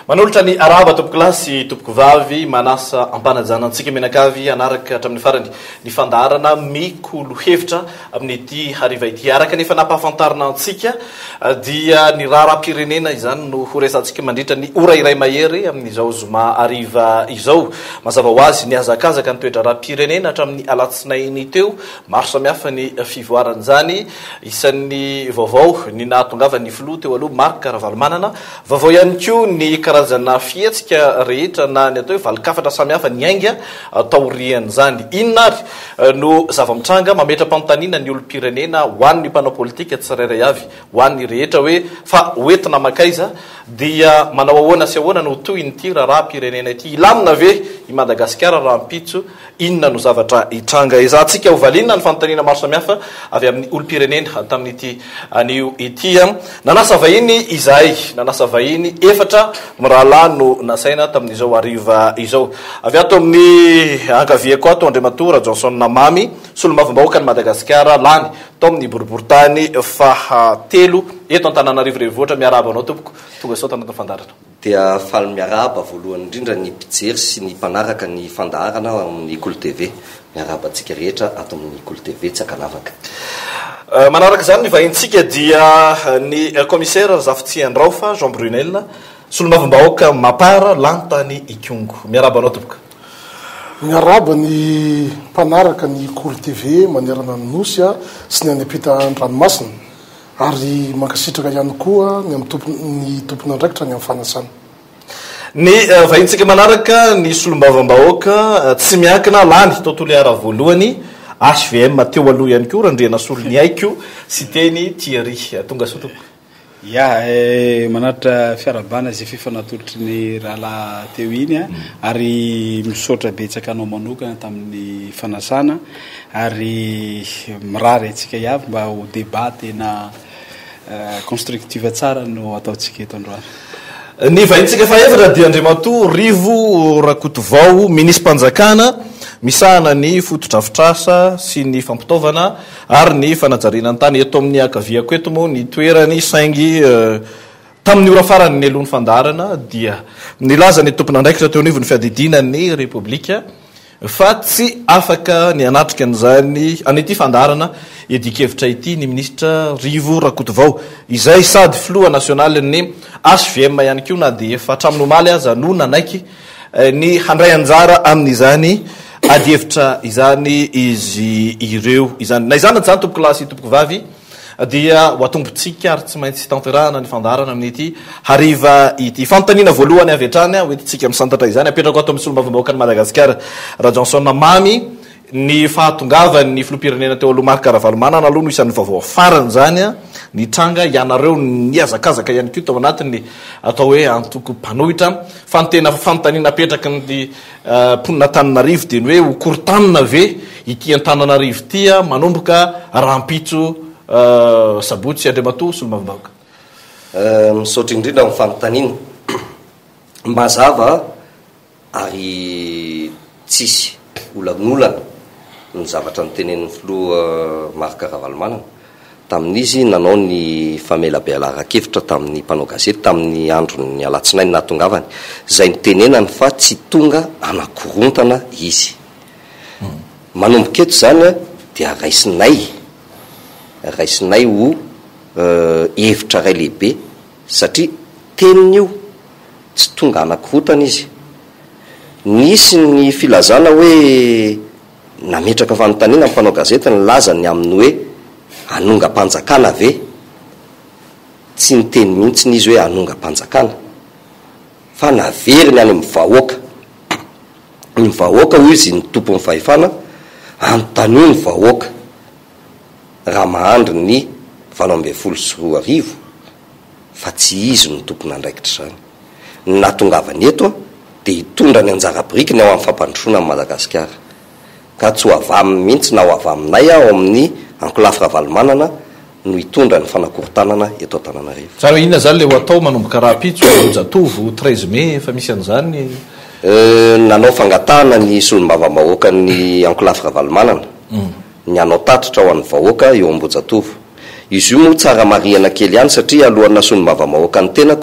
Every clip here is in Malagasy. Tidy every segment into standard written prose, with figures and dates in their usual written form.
Manolotra ny araba tompoko lasy tompoko vavy manasa ampanajana antsika menakavy anaraka hatramin'ny farany ny fandarana mikolo hevitra amin'ity hariva ity araka nefa nampahafantarina antsika dia ny raharam-pirenena izany no horesantsika mandritra ny ora iray mahery amin'izao zoma ariva izao mazava ho azy ny azakazaka ny toetra raha-pirenena hatramin'ny alatsinainy teo maro samihafa ny fivoaran'izany isan'ny vaovao ny nahatongava ny filoha teo aloha Marc Ravalomanana vaovao ihany koa ny karazana fietsika rehetra na ny atao hoe valikafatra samihafa ny ainga taorian'izany inona ary no zava-mitranga mametram-panontaniana ny olom-pirenena ho an'ny mpanao politika tsirairay avy ho an'ny rehetra hoe fa hoentina makaiza dia manao ahoana sy ahoana no toy nyty raha-pirenena ity ilamina ve i Madagasikara raha mpitso inona no zavatra hitranga izantsika ho valinina ny fanontaniana maro samihafa avy amin'ny olom-pirenena tamin'ity anio ity nanasa vahiny izahay nanasa vahiny efatra mirahalahy no nasaina tamin'izao ariva izao avy ato amin'ny ankaviako ato Andriamatora Johnson Namamy solomavim-bahoaka ny Madagasikara lany tao amin'ny boriboritany fahatelo eto Antananarivo renivohitra miaraba anao tompoko tonga sao tanaty fandarana dia faly miaraba voalohany indrindra ny mpijery sy ny mpanaraka ny fandaharana amin'ny Kolo TV miaraba antsika rehetra ato amin'ny Kolo TV tsy akalavaka manaraka izany ny vahintsika dia ny commissaire Zafitsiandraofa Jean Brunel solomavim-bahoaka mapara lantany ikongo miaraba anao tompoko miaraba ny mpanaraka ny Kolo TV manerana ny nosy sy ny any apita an-dranomasina ary mankasitraka ihany koa ny tompony andraikitra ny amin'ny fanasana ny vahintsika manaraka ny solomavim-bahoaka tsy miankina lany tontolo ara voalohany HVM teo aloha ihany koa randriana solo ny aiko sy teny Thierry tonga soa tompoko manatra fiarabana zay fifanatolotry ny rahalahy teo iny ary misaotra betsaka anao manokana tamin'ny fanasana ary mirary atsika avy mba ho débat tena constructive tsara no ataotsika eto androany ny vahintsika faefatra dia Andriamato Rivo Rakotovao minisy-mpanjakana misahana ny fotodrafitrasa sy ny fampitaovana ary ny fanajariana ny tany eto amin'ny akaviako eto moa ny toerany saingy tamin'ny ora farany ny alohan'ny fandarana dia nilaza ny tompony andraikitra teo anivo ny fiadidinan'ny repoblika fa tsy afaka ny anatrika an'izany an'ity fandarana edikevitra ity ny ministra Rivo Rakotovao izay sady filoha nasional ny HVM ihany koa na dia efa hatramin'ny omaly aza no nanaiky ny handray anjara amin'izany adihevitra izany izy ireo izany na izany zany tompoko lasy tompoko vavy dia ho atombotsika ary tsy maintsy tanterahana ny fandarana amin'ity hariva ity fanontaniana voalohany avy hatrany hoentitsika misantatra izany apetrako ato amin'ny solomavim-bahoaka ny Madagasikara raha Johnson Namamy ny fahatongavany filoham-pirenena teo aloha Marc Ravalomanana aloha no isan'ny vaovao farany zany ny tranga ianareo ny azakazaka ihany koa tao anatiny atao hoe antoko mpanohitra fa ny tena fanontaniana apetraka ny mponina Antananarivo dia ny hoe hokorontanina ve ity Antananarivo tia manomboka rahampitso sabotsy Andriamato solomavim-bahoaka misaotra indrindra amin'ny fanontaniana mazava ary tsisy olanolana ny zavatra nytenen'ny filoha Marc Ravalomanana tamin'izy nanao ny famelabealaran-kevitra tamin'ny mpanao gazety tamin'ny andro ny alatsinainy nahatongavany izay nitenenany fa tsy tonga anakorontana izy manomboka eto zany dia raisinay ho hevitra ray lehibe satria teniny io tsy tonga anakorontana izy nisy ny filazana hoe nametraka fanontaniana ny mpanao gazety ny lazany amin'ny hoe anonga-panjakana ve tsy niteny mihitsy n'izy hoe anonga-panjakana fa naveriny any amin'ny vahoaka ny vahoaka hoy izy ny tompo ny fahefana anontanio ny vahoaka raha mahandry ny 2024 fa tsy izy ny tompony andraikitra zany natongavany eto dia hitondra ny anjara birikiny ao amin'ny fampandrosoana amin'ny Madagasikara ka tsy ho avaminy mihitsy na ho avaminay ao amin'ny Ankolafy Ravalomanana no hitondra ny fanakorontanana eto Antananarivo. Tsara inona zany le ho atao manomboka rahampitso Jatovo 13 mai efa misy an'izany nanao fangatahana ny solomavim-bahoaka ny Ankolafy Ravalomanana ny anao tatitra ho an'ny vahoaka eo Ambojatovo izy io moa tsara mariana kely ihany satria alohana solomavim-bahoaka ny tena koa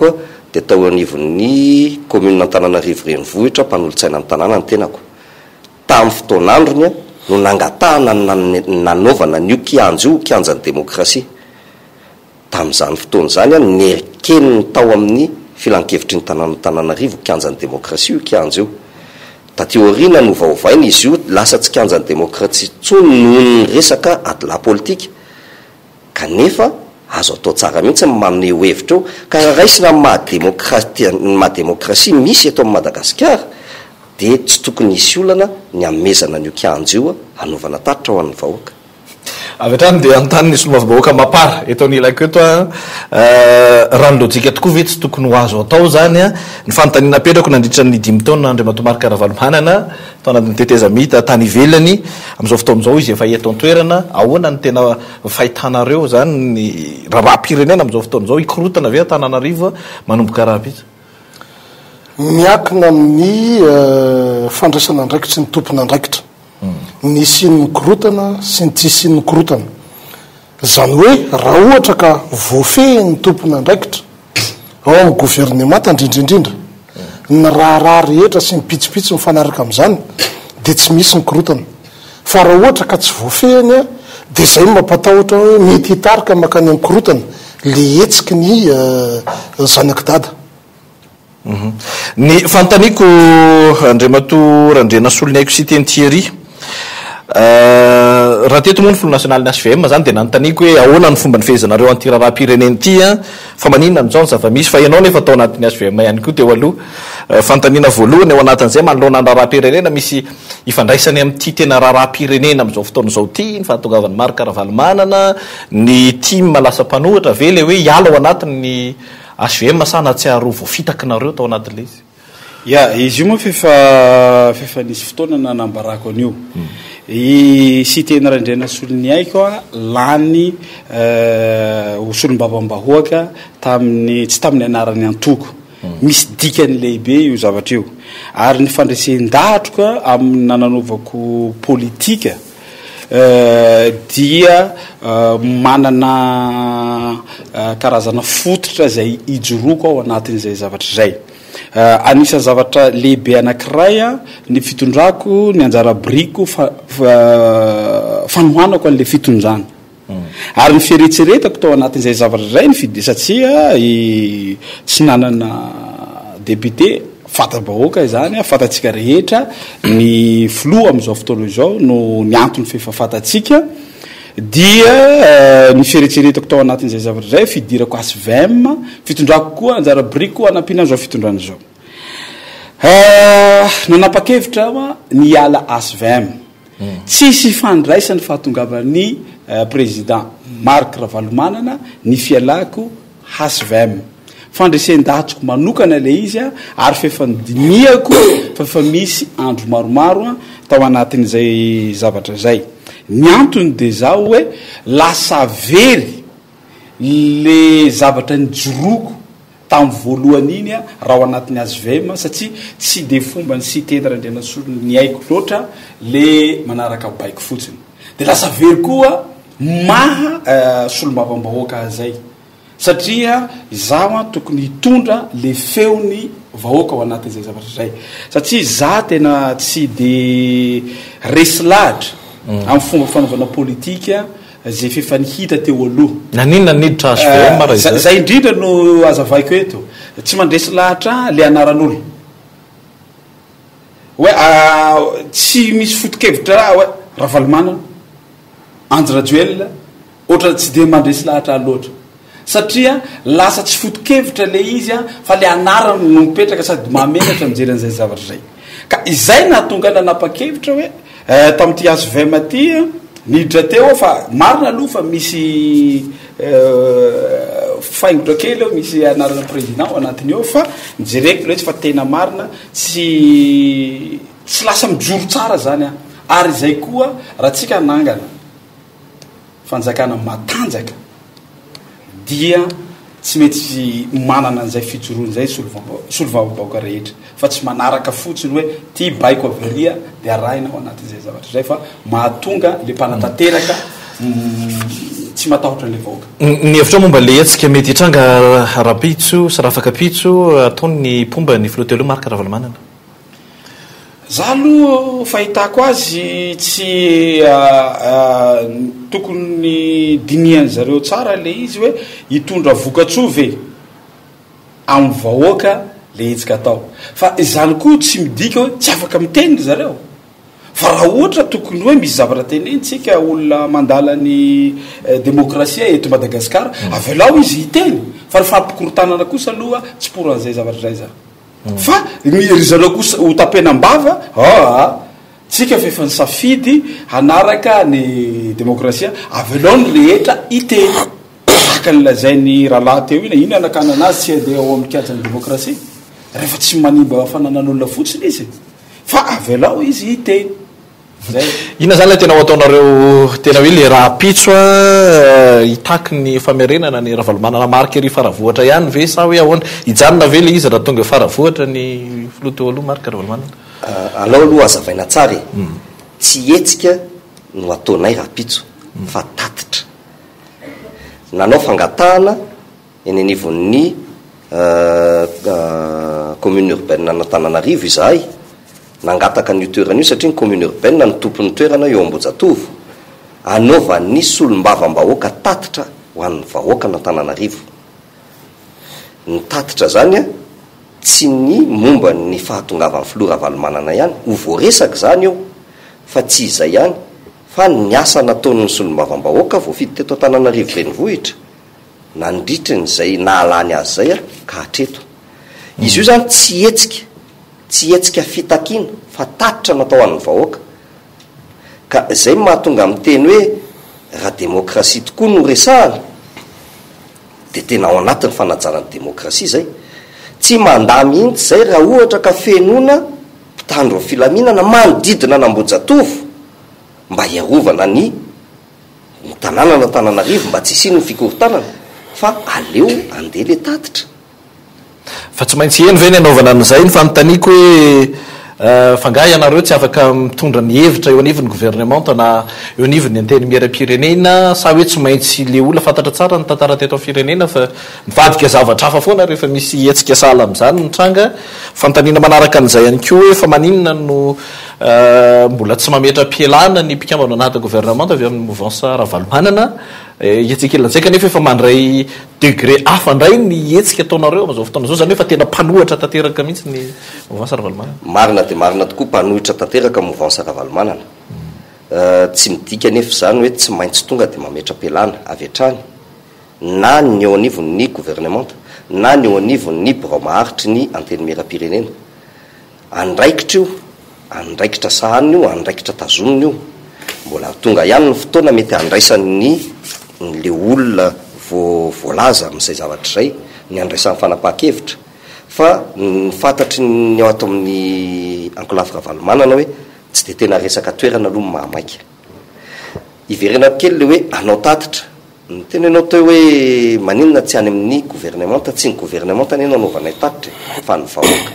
dia tao anivon'ny commune Antananarivo renivohitra mpanolotsaina amin'ny tanàna ny tenako tamin'ny fotoan'androny a no nangatahana nanaovana n'io kianjo io kianjan'ny demokrasia tamin'izany fotoana zany a nerkeniny tao amin'ny filan-kevitry ny tanànanarivo kianjan'ny demokrasia io kianjo io tateorina no vaovaina izy io lasa tsy kianjan'ny demokrasia tsony noho ny resaka adila politika kanefa azo atao tsara mihitsy maneho hevitra eo ka raisina mahademokrasia misy eto amin'ny Madagasikara dia tsy tokony isy olana ny amezana n'io kianjo io anaovana taritra ho an'ny vahoaka avy hatrany dia anotany ny solomava-bahoaka mapara eto anilako eto raha ny lojika tokoa ve tsy tokony ho azo atao zany a ny fanontaniana apetrako nandritra ny 5 taona Andriamatomarika Ravalomanana tao anatin'ny teteza mita tany ivelany amin'izao fotoan'izao izy efa eto an-toerana ahoana ny tena fahitanareo zany ny raharam-pirenena amin'izao fotoan'izao ikorotana ave Antananarivo manomboka raha-pitsy miakina amin'ny fandraisana andraikitra ny tompona andraikitra ny siny korotana sy ny tsy siny korotana zany hoe raha ohatra ka voafehy ny tompona andraikitra ao amin'ny gouvernemanta indrindraindrindra ny raha rehetra sy mipitsipitsy mifanaraka amin'izany dia tsy misy ny korotana fa raha ohatra ka tsy voafehany a dia zay mampatahotra hoe mety hitarika makany amin'ny korotana le hetsiky ny zanakidada ny fanontaniako Andriamato Randrena Solony aiko sy teny Thierry raha teto moa ny Front National ny HVM zany dia nanontaniako hoe ahoana ny fomba ny fehezanareo an'ity raharam-pirenena ity a fa maninona ny zao ny zava-misy fa ianao nefa tao anatin'ny HVM ihany koa teo aloha fanontaniana voalohany ao anatin'izay manoloana ny raharam-pirenena misy ifandraisany amin'ity tena raharam-pirenena amin'izao fotoan'izao ity ny fahatongavan'ny Marika Ravalomanana ny team lasa mpanohitra ve le hoe hiala ao anatin'ny HVM sana tsy aro voafitakinareo tao anatin'le izy izy io moa fefa nisy fotoana nanambarako an'io i Cité-na Randrena Solony aiko a lany solom-bavambahoaka tsy tamin'ny anarany antoko misy dikany lehibe io zavatra io ary ny fandresen-datroka amin'ny nananaovako politika dia manana karazana fototra zay ijoroko ao anatin'izay zavatra zay anisany zavatra lehibe anankiray a ny fitondrako ny anjara briko fanohanako an'le fitondrana ary ny fieretseretako tao anatin'izay zavatra zay ny fidesatsia tsy nanana député fata-bahoaka zany fatatsika rehetra ny filoha amin'izao fotoana izao no ny antony fefafatatsika dia ny fieretseretako tao anatin'izay zavatra zay fidirako HVM fitondrako koa anjara briko anampina an'izao fitondrana zao nanapa-kevitra ny ala HVM tsisy fandraisany fahatongavan'ny président Marc Ravalomanana ny fialako HVM fandresen-datroko manokana le izy ary fefandiniako fa misy andro maromaro tao anatin'izay zavatra zay ny antony de zao hoe lasa very le zavatra ny joroko tamin'ny voalohany iny raha ao anatin'ny HVM satria tsy de fomba ny Cité-na Randrena Solony aiko loatra le manaraka baiko fotsiny de lasa very koa maha solom-bavambahoaka zay satria zaho tokony hitondra le feony vahoaka ao anatin'izay zavatra zay satria za tena tsy de resy lahatra amin'ny fomba fanaovana politika zay fefa nihita teo aloha naninona niditra HVM raha zay indrindra no azavaiko eto tsy mandresy lahatra le anaran'olo hoe tsy misy fotokevitra hoe Ravalomanana Andry Rajoelina ohatra tsy de mandresy lahatra loatra satria lasa tsy fotokevitra le izy fa le anarany no mipetraka sady mamenatra mijery an'izay zavatra zay ka izay nahatonga nanapa-kevitra hoe tamin'ity HVM aty niditra teo fa marina aloha fa misy faingotra kely eo misy anarana président ao anatiny eo fa mijereko loetsy fa tena marina tsy lasa mijoro tsara zany ary zay koa raha tsika nangana fanjakana matanjaka dia tsy mety manana an'izay fijoroan'izay solo-vavabahoaka rehetra fa tsy manaraka fotsiny hoe ty baiko averia de arahina ao anatin'izay zavatra zay fa mahatonga le mpanatanteraka tsy matahotra le vahoaka. Ny hevitra momba le hetsika mety hitranga rapitso sy rafakapitso ataony ny pomba ny filoha telo marika Ravalomanana. Za aloha fahitako azy tsy tokony diniany zareo tsara le izy hoe hitondra vokatsove amin'ny vahoaka le hetsika atao fa izany koa tsy midika hoe tsy afaka miteniny zareo fa raha ohatra tokony hoe misy zavatra tenenitsika olona mandala ny demokrasia eto Madagasikara avelao izy hiteny fa ny fampikorotanana kosa aloha tsy por an'izay zavatra zay za fa ry zareo kosa ho tapenam-bava tsika fefa ny safidy hanaraka ny demokrasia avelao ny rehetra hiteny aka nylazay raha lahy teo ina anakana anazy tsy andeha ao amin'ny kajany demokrasia rehefa tsy manimba fananan'olona fotsiny izy fa avelao izy hiteny zay. Ina zany la tena ho ataonareo tena hoe le raha pitso hitaky ny famerenana ny Ravalomanana marika ery faravohatra ihany ve sa hoe ahoana hijanona ve le izy raha tonga faravohatra ny filoha teo aloha marika Ravalomanana? Alao aloha azavaina tsara tsy hetsika no ataonay raha pitso fa tatitra nanao fangatahana eny anivon'ny commune urbaine n'Antananarivo izahay nangataka ny toerana io satria ny commune urbaine ny tompon'ny toerana eo Ambojatovo anaovan'ny solombavam-bahoaka tatitra ho an'ny vahoaka n'Antananarivo. Ny tatitra zany tsy ny momba ny fahatongavan'ny filoha Ravalomanana ihany ho voaresaka zany eo fa tsy izay ihany fa ny asa nataon'ny solombavam-bahoaka voafidy teto Antananarivo renivohitra nandritrany zay nahalany azy zay ka hatreto izy io zany tsy hetsika fitakiana fa tatitra natao an'ny vahoaka ka zay mahatonga amin'ny teny hoe raha demokrasia tokoa no resahana de tena ao anatin'ny fanajaran'ny demokrasia zay tsy mandà mihitsy zay raha ohatra ka fenona mpitandro amin'ny filaminana manodidina n'Ambojatovo mba hiarovana ny tanàna n'Antananarivo mba tsy isiny ny fikorotanana fa aleo andeha le tatitra fa tsy maintsy eny ve ny anaovana an'izay ny fanontaniako hoe fangahy ianareo tsy afaka mitondra ny hevitra eo anivon'ny gouvernement na eo anivon'ny anteny miaram-pirenena sa hoe tsy maintsy le olona fantatra tsara ny tantara teto amin'ny firenena fa mivadika zavatra hafa foana rehefa misy hetsika sala amin'izany nitranga fanontaniana manaraka an'izay ihany koa hoe fa maninona no mbola tsy mametra-pielana ny mpikambana anaty gouvernement avy amin'ny mouvance Ravalomanana hetsikela kanefa efa mandray degré hafa ndray ny hetsika ataonareo am'izao fotoana zao zany hoe fa tena mpanohitra tanteraka mihitsy ny mouvance Ravalomanana. Marina de marina tokoa mpanohitra tanteraka mouvance Ravalomanana tsy midika nefa zany hoe tsy maintsy tonga de mametra-pielana avy hatrany na ny eo anivon'ny gouvernement na ny eo anivon'ny brao-maharitry ny anteny miaram-pirenena andraikitra io andraikitra sahany io andraikitra tazominy io mbola tonga ihany ny fotoana mety andraisan'ny le olona voalaza amin'izay zavatra zay ny andraisan'ny fanapaha-kevitra fa ny fantatry ny ao ato amin'ny ankolafy Ravalomanana hoe tsy de tena resaka toerana aloha mahamaika iverena kely le hoe anao tatitra ny tena anao teo hoe maninona tsy any amin'ny gouvernement tsy ny gouvernement ny anaovanay tatitra fa ny vahoaka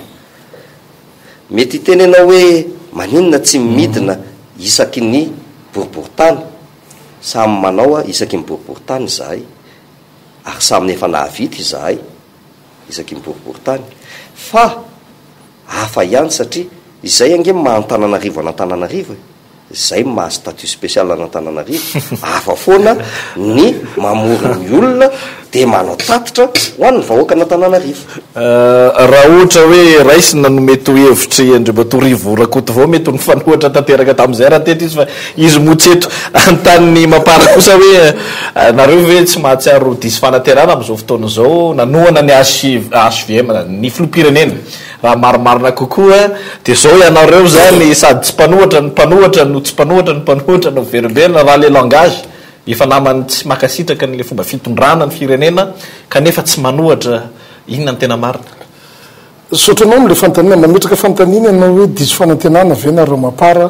mety tenenao hoe maninona tsy midina isaky ny boriboritany samy manao isaky ny boriboritany zahay ary samy nefa nahavita izahay isaky ny boriboritany fa hafa ihany satria izay ange mahantananarivo an'Antananarivo zay maha statut spécial an'Antananarivo hafa foana ny mamory ny olona de manao tatitra ho an'ny vahoaka an'Antananarivo. Raha ohatra hoe raisina no mety ho hevitry Andriambatorivo Rakoto vao mety ho nifanohitra tanteraka tamin'izay raha teto izy fa izy motseto an-tany mapara kosa hoe nareo ve tsy mahatsiaro diso fanaterana amin'izao fotoana zao nanohana ny HVM ny filoham-pirenena raha marimarina kokoa de zao ianareo zany sady tsy mpanohitra ny mpanohitra no tsy mpanohitra ny mpanohitra no veriberina raha le langage efa namany tsy makasitraka n'le fomba fitondrana ny firenena kanefa tsy manohatra inona ny tena marina sotranao am'le fantanina mametraka fantanina ianao hoe diso fanantenana ve nareo mapara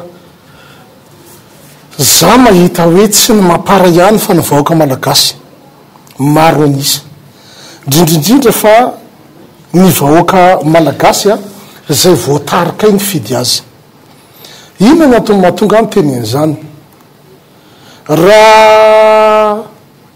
za mahita hoe tsy ny mapara ihany fa ny vahoaka malagasy maro anisa indrindrindrindra fa ny vahoaka malagasy zay voatarika iny fidy azy ina ny atony mahatonga any tenin'izany raha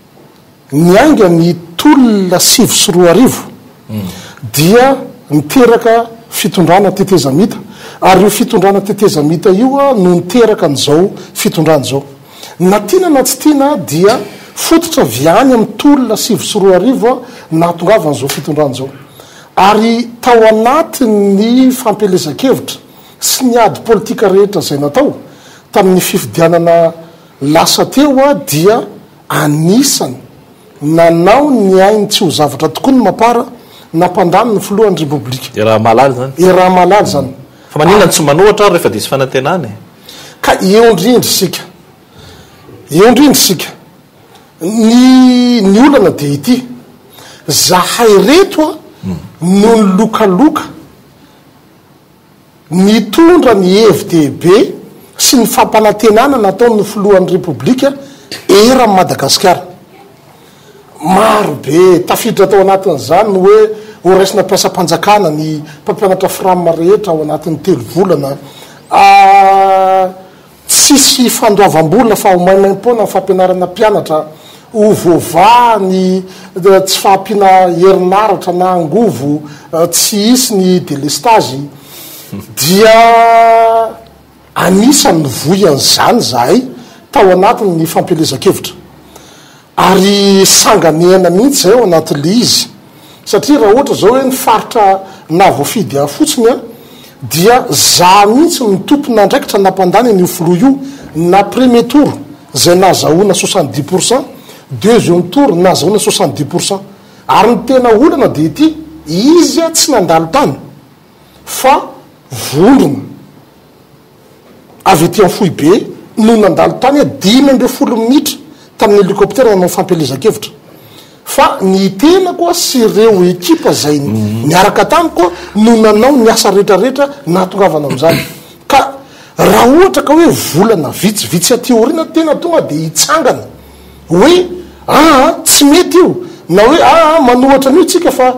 nianga ny tolona 7 dia niteraka fitondrana tetezamita ary io fitondrana tetezamita io a no niteraka n'izao fitondrana zao na tiana na tsy tiana dia fototra viany amin'ny tolona 7 nahatongavan'izao fitondrana zao ary tao anatiny fampelezan-kevitra sy ny ady politika rehetra zay natao tamin'ny fifidianana lasa teo a dia anisany nanao ny ainy tsy ho zavatra tokoa ny mapara nampandany ny filohan'ny repoblika raha malaly zany raha malaly zany fa maninona tsy manohatra rehefa disy fanantenany ka eo indrindry sika ny olana de ity zahay reto a no ny lokaloka nitondra ny FDB sy ny fampanantenana nataon'ny filohan'ny repoblika era Madagasikara maro be tafiditra tao anatin'izany hoe ho raisina mpiasa-panjakana ny mpampianatra firamina rehetra ao anatin'ny 3 volana tsisy fandoavam-bola fa ho maimaim-poana ny fampianarana mpianatra ho voava ny tsy fahampiana herinaratra na angovo tsy isy ny délestage dia anisany voyan'izany zahay tao anatin'ny fampelezan-kevitra ary sanganiana mihitsy zay ao anatin'le izy satria raha ohatra zao hoe ny faritra na voafidy fotsiny a dia za mihitsy mitompo nandraikitra nampandany an'io filoha io na premier tour zay nazahoana 70%, deuxième tour nazahoana 70%. Ary ny tena olana de ity izy a tsy nandalo tany fa vondrona avy ety amin'ny fohy be no nandalo tany 10 minitra tamin'ny hélicoptère nanao fampelezan-kevitra fa ny tena koa sy ireo ekipa zay miaraka tany koa no nanao ny asa rehetrarehetra nahatongavana amin'izany ka raha ohatra ka hoe volana vitsivitsy aty aoriana tena tonga de hitsangana hoe tsy mety io na hoe manohatra an'io tsika fa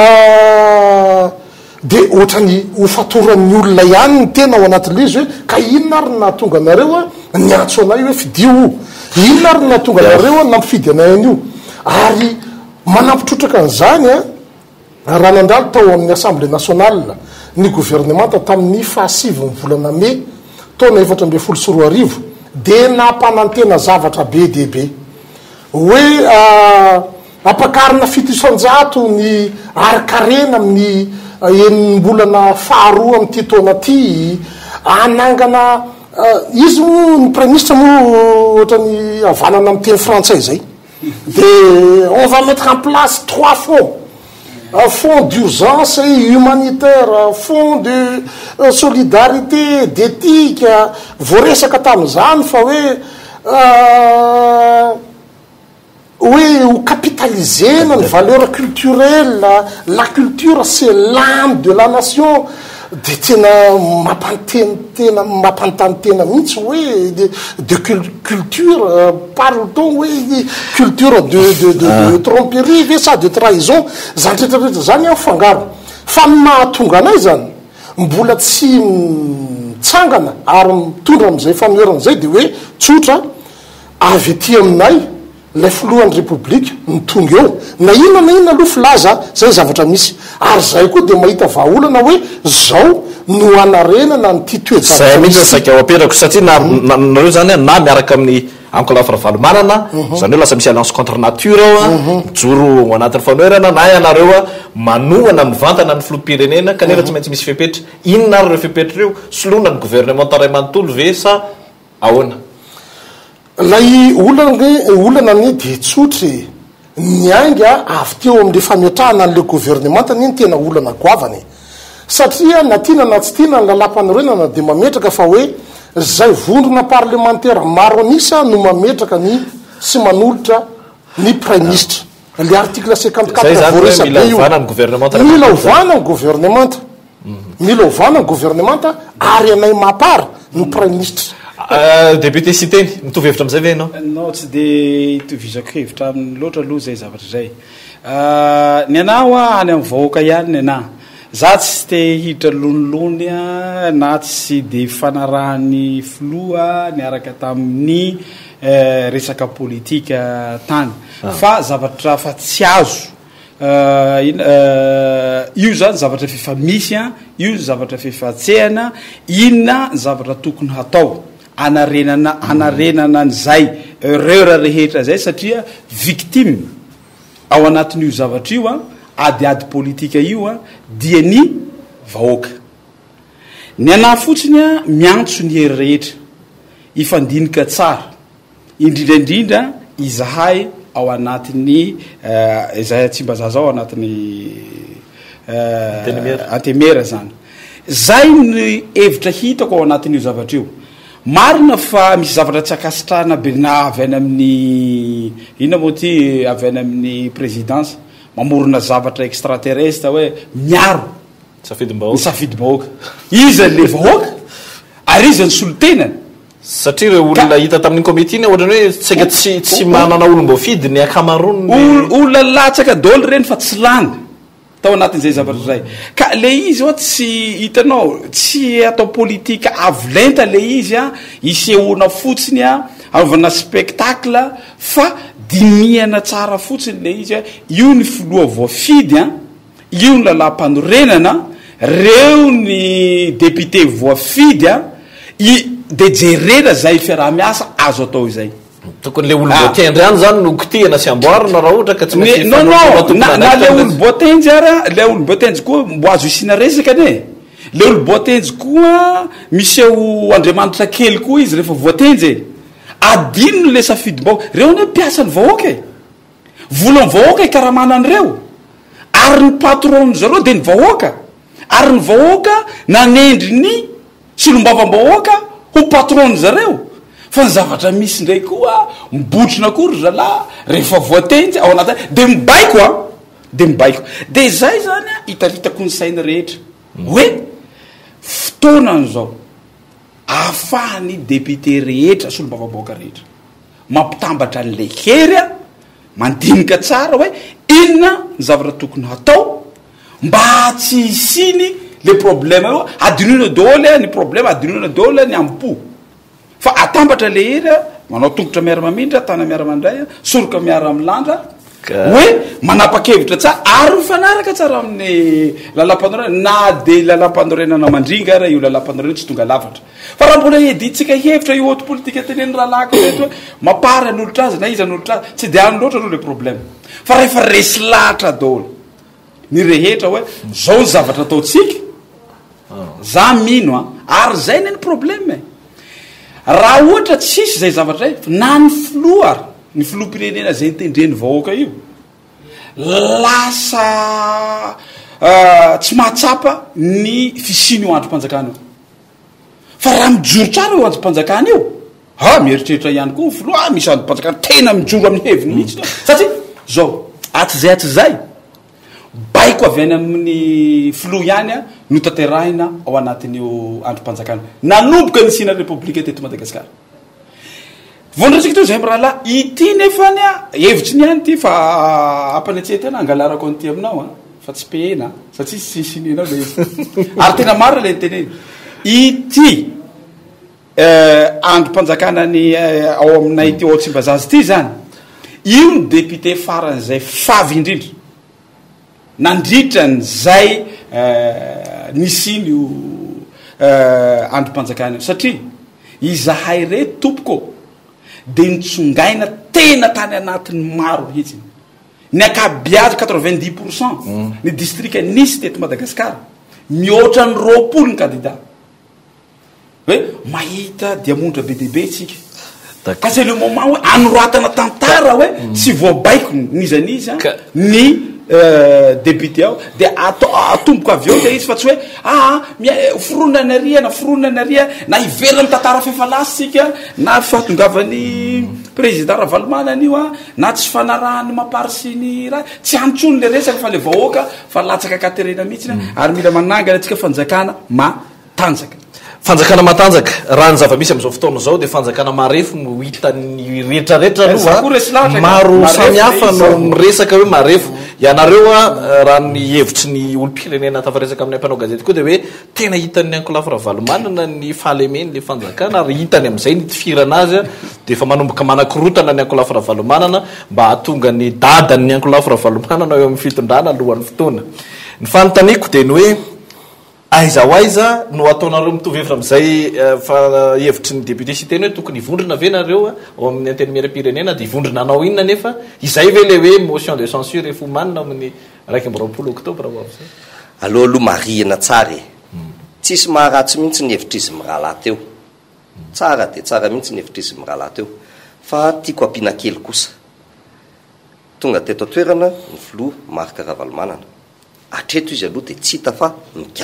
de ohatrany hofatoran'ny olona ihany ny tena ao anatin'le izy hoe ka inona ary nahatonga anareo a niantso anay hoe fidio inona ary nahatonga anareo a nampifidy anay an'io ary manampitrotraka an'izany a raha nandralo tao amin'ny assemblée nationale ny gouvernemanta tamin'ny 7 volana mai taona 2014 de nampanantena zavatra be debe hoe ampakarina 700 ny arikarena amin'ny enimbolana faharoa amin'ity taona ty anangana izy mo ny premier ministre mo ohatrany avanana amin'ny teny frantsay zay de on va mettre en place 3 fonds, fonds d'urgence et humanitaire, fonds de solidarité, d'éthique, voaresaka tamin'izany fa hoe ho capitalisena ny valeur culturelle, la culture c'est l'âme de la nation de tena mampantany tena mihitsy hoe de culture parle-t-on hoe culture de tromperie ve sa de trahison zany rehetrarehetra zany fangaro fa mahatonga anay zany mbola tsy mitsangana ary mitondra am'izay fameorana zay de hoe tsotra avy ety aminay lay filohan'ny repoblika nitonga eo na inona aloha filaza zay zavatra misy ary zay koa de mahita vahaolana hoe zao no anarenana nyty toezay mihitsy saika ao aperako satria nareo zany na miaraka amin'ny ankolafra valomanana zany hoe lasa misy alliance contre nature ao mijoro anatin'ny fanoerana na ianareo a manohana mivantana ny filoham-pirenena kanefa tsy maintsy misy fepetra inona ary reo fepetra reo solona ny gouvernement taray manontolo ve sa ahoana lay olana ny de tsotry nianga avy teo amin'le fametrahana an'le gouvernemanta ny tena olana goavany satria na tiana na tsy tiana ny lalampanorenana de mametraka fa hoe zay vondrona parlementaire maro anisa no mametraka ny sy manolotra ny prime ministre le article 54 voaresa be io mila ovana ny gouvernemanta mila ovana ny gouvernemanta ary anay mapara ny prime ministre député citeny mitovy hevitra am'izay ve ianao no tsy de itovizako hevitra amin'ny loatra aloha zay zavatra zay ny anao a any amin'ny vahoaka ihany ny ana za tsy te hiditra lonolony a na tsy de fanarahan'ny filoha niaraka tamin'ny resaka politika tany fa zavatra fa tsy azo io zany zavatra fefa misy a io zavatra fefatsehana inona zavatra tokony hatao anarenana an'izay erreur rehetra zay satria victime ao anatin'io zavatra io a adiady politika io a dia ny vahoaka ny ana fotsiny a miantso ny hery rehetra ifandinika tsara indrindraindrindra izahay ao anatin'ny izay tsy mba zaza ao anatin'ny antemera zany zay ny hevitra hitako ao anatin'io zavatra io marina fa misy zavatra tsy akasitrahana be na avy any amin'ny inona moa ty avy any amin'ny présidence mamorona zavatra extraterrestre hoe miaro safidy-bahoaka izy le vahoaka ary izy ny solotenany satria reo olona hita tamin'ny komitiny ohatrany hoe tsika tsy manana olom-boafidy ny akamarony olona latsaka dolo reny fa tsy lany tao anatin'izay zavatra zay ka le izy oa tsy hitanao tsy atao politika avolenta le izy a isehoana fotsiny a avana spectacle fa diniana tsara fotsiny le izy a io ny filoha voafidy a io ny lalam-panorenana reo ny député voafidy a de jerena zay fiaraha-miasa azo atao izay tokony le olo-boatendry any zany no kitihana sy amboarina raha ohatra ka tsy na le olo-boatenjy ara le olo-boatenjy koa mbo azo isina resaka ne le olo-boatenjy koa miseho andriamanitra kely koa izy rehefa voatenjy adino le safidy-bahoaka reo ne mpiasany vahoaka e vola ny vahoaka karaha manan'ireo ary ny patron zareo de ny vahoaka ary ny vahoaka nanendry ny sylombava-bahoaka ho patron zareo fa ny zavatra misy ndray koa mibotrina kory zalahy rehefa voatenjy ao anatiny de mibaiko de zay zany a hitaritako ny saina rehetra hoe fotoanany zao ahafahany député rehetra solombava-bahoaka rehetra mampitambatra an'le hery a mandinika tsara hoe inona ny zavatra tokony hatao mba tsy isiny le problème io adinoina daholo ny problème adinoina daholo ny ampo fa atambatra le hery a manao tongotra miara-mamindra tana miara-mandray soroka miara milandra hoe manapa-kevitra tsara ary mifanaraka tsara amin'ny lalam-panorenana na de lalam-panorenana mandringa ara io lalam-panorenana tsy tonga lavatra fa raha mbola editsika hevitra io haute politika teneny rahalako rehetra hoe mapary an'olotra azy na izy an'olotra azy tsy de any loatra aloha le problème fa rehefa resy lahatra daholo ny rehetra hoe zao ny zavatra ataotsika za mino a ary zay ny problème raha ohatra tsisy zay zavatra zay na ny filoha ary ny filoham-pirenena zay nitendreny vahoaka io lasa tsy mahatsapa ny fisiny io androm-panjakana io fa raha mijoro tsara io androm-panjakana io mieritreritra ihany koa filoha misy androm-panjakana tena mijoro amin'ny heviny mihitsy satria zao aty zay baiko avy any amin'ny filoha ihany a no tanterahina ao anatin'io androm-panjakana nanomboka ny sina republika teto Madagasikara vondratsika teo zay mirahalahy ity nefany a hevitry ny ihany ty fa ampanetsehitena angalarako an'ity aminao fa tsy pehena satria sy sinenao le izy ary tena marina le nyteneny ity androm-panjakana ny ao aminay ty ao Tsimbazazy ty zany io ny député faran'izay favy indrindra nandritra ny zay nisiny io androm-panjakana io satria izahay re tompoko de nitsongaina tena tany anatin'ny maro mihitsy ny akabiazy 90% ny district nisy teto Madagasikara mihoatra ny 20 ny candidat hoe mahita diamondra be dehibe tsika ka c'est le moment hoe anoratana tantara hoe sy voabaiko nizanizy ny député ao de atomboko avy eo de izy fa tsy hoe foronana aria na iverina mitantara fefalasitsika na fahatongavany président Ravalomanana io na tsy fanarahany mapary sy ny raha tsy antsony le resaka fa le vahoaka fa latsaka katerena mihitsy ary mila manangana atsika fanjakana matanjaka fanjakana matanjaka raha ny zava-misy am'izao fotoana zao de fanjakana marefo no hitany rehetrarehetra aloha maro samihafa no miresaka hoe marefo ianareo raha ny hevitry ny olom-pirenena tafaresaka amin'ny ampanao gazety koa dia hoe tena hitan'ny ankolafra valomanana ny fahalemeny le fanjakana ary hitany amin'izay nitifirana azy a dia efa manomboka manakorotana ny ankolafra valomanana mba hahatonga ny dadany ny ankolafra valomanana eo amin'ny fitondrana alohan'ny fotoana. Ny fanontaniako dia ny hoe aiza ho aiza no ataonareo mitovy hevitra amin'izay fa hevitry ny député citeny hoe tokony hivondrona ve nareo ao amin'ny anteny miaram-pirenena dia hivondrona anao inona nefa izay ve le hoe motion de censure efa homanina amin'ny 2 oktobra ho avy zay. Aloha marihana tsara tsisy maharatsy mihitsy ny hevitra izy mirahalahy teo tsara dia tsara mihitsy ny hevitra izy mirahalahy teo fa tiako ampiana kely kosa tonga teto toerana ny filoha Marc Ravalomanana atreto izy aloha dia tsy hita fa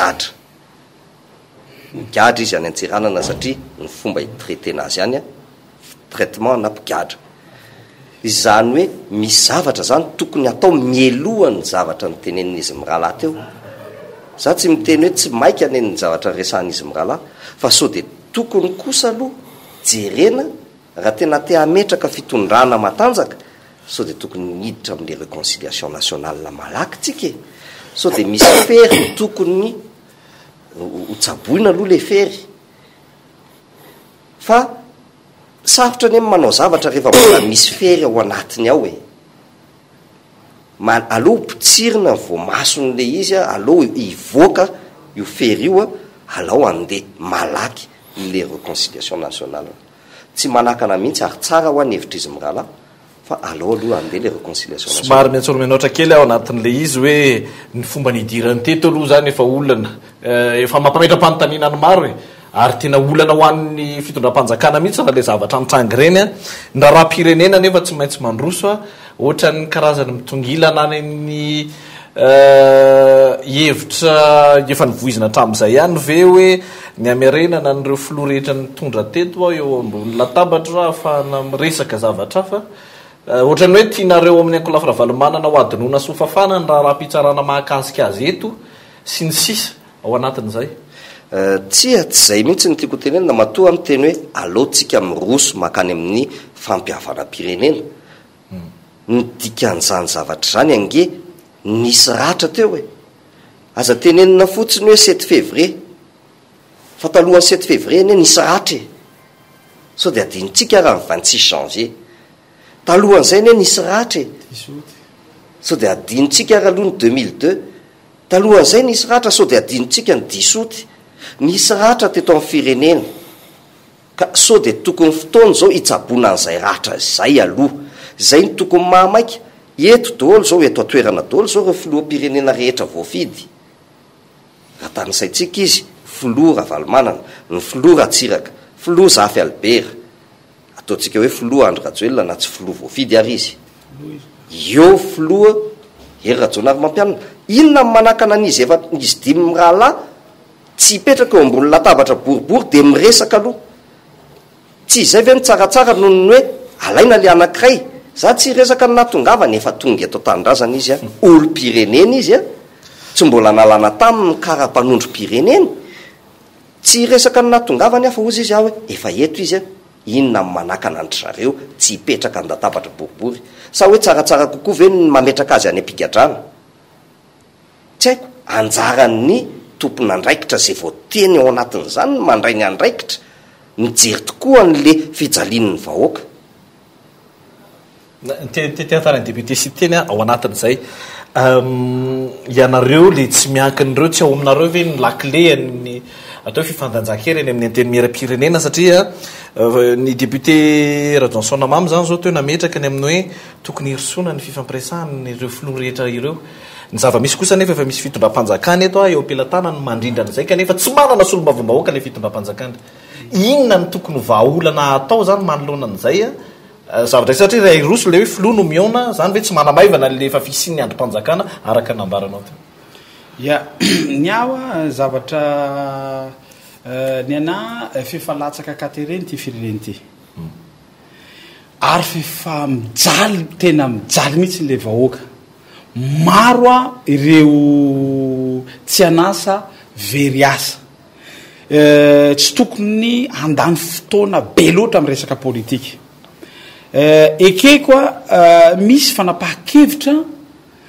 migadra izy any an-tsiranana satria ny fomba hitraitena azy any traitement anapigadra izany hoe misy zavatra zany tokony atao mielohan'ny zavatra nytenen'izy mirahalahy teo. Za tsy miteny hoe tsy maika aneny ny zavatra resan'izy mirahalahy fa sao dia tokony kosa aloha jerena raha tena te hametraka fitondrana matanjaka sao dia tokony niditra amin'le réconciliation nationale malaky tsika sao dia misy fery tokony hotsaboina aloha le fery fa sarotra ny manao zavatra rehefa mbola misy fery ao anatiny ao aloha pitsirina voamason'le izy aloha hivoaka io fery io alao andeha malaky le réconciliation nationale tsy manakana mihitsy ary tsara ho any hevitra izy mirahalahy fa alao aloha andeha le réconciliation nationale. Somary miantsoro mianoatra kely ao anatin'le izy hoe ny fomba nidirany teto aloha zany efa olana efa mampametra-panontaniana ny maro ary tena olana ho an'ny fitondram-panjakana mihitsy raha le zavatra mitrangy reny ny raharam-pirenena nefa tsy maintsy mandroso ohatra ny karazany mitongilana any ny hevitra efa nivoizina hatramin'izay ihany ve hoe ny amerenana n'ireo filoha rehetra nitondra teto ao eo ambony latabatra ahafahana miresaka zavatra fa ohatrany hoe tianareo amin'ny ankolafra valomanana ho adinoana sy hofafana ny raha-raha-pitsarana mahakasika azy eto sy ny sisa ao anatin'izay. Tsy zay mihitsy ny tiako tenena matoa amin'ny teny hoe alohantsika miroso makany amin'ny fampihavana-pirenena ny dikan'izany zavatra zany ange nisy ratra teo aza tenenina fotsiny hoe 7 février fa talohan'ny 7 février eny nisy ratra sao dia adinitsika raha ny 26 janvier talohan'izay ne nisy ratra sao dia adinitsika raha aloha ny 2002 talohan'izay nisy ratra sao dia adinitsika ny 10 août nisy ratra teto amin'ny firenena ka sao dia tokony fotoana zao hitsaboana an'izay ratra zay aloha zay ny tokony mahamaika eto daholo zao eto atoerana daholo zao reo filoha-pirenena rehetra voafidy raha tanysaitsika izy filoha Ravalomanana ny filoha Ratsiraka filoha Zafy Albert ataontsika hoe filoha Andry Rajoelina na tsy filoha voafidy ary izy eo filoha Hery Rajaonary Mampianina inona manakana an'izy efa izy dimy mirahalahy tsy hipetraka eo ambony latabatra boribory dia miresaka aloha tsy izay ve ny tsaratsara noho ny hoe alaina le anankiray za tsy resaka ny natongavany efa tonga eto tandrazana izy olo-pirenena izy tsy mbola nalana taminy kara-mpanondro-pirenena tsy resaka ny natongavany afa ozy izy hoe efa eto izy inona manakana andry zareo tsy hipetraka ny latabatra boribory sa hoe tsaratsara kokoa ve ny mametraka azy any ampigadrana tsy haiko anjaran'ny tompona andraikitra zay voateny ao anatin'izany mandray ny andraikitra mijery tokoa n'le fijalian'ny vahoaka teatarany député sy teny ao anatin'izay ianareo le tsy miankin'ireo tsy ao aminareo ve ny lakile ny atao fifandanjakery eny amin'ny anteny miaram-pirenena satria ny député Rajanson Mamy zany zao teo nametraka ny amin'ny hoe tokony hirisona ny fifampiresahany ireo filoha rehetra ireo ny zava-misy kosa nefa efa misy fitondram-panjakana eto eo ampelatana ny mandrindrana izay kanefa tsy manana solom-bavambahoaka le fitondram-panjakana inona ny tokony vahaolana atao zany manoloana an'izay zavatra satria raha iroso le hoe filoha no miona zany ve tsy manamaivana le efa fisin'ny androm-panjakana araka nambaranao teo ya ny awa zavatra ny ana fifalatsaka katereny ty fireneny ty ary fifamijaly tena mijaly mihitsy le vahoaka maro a ireo tsy anasa very asa tsy tokony andany fotoana be loatra amin'ny resaka politika ekeko a misy fanapaha-kevitra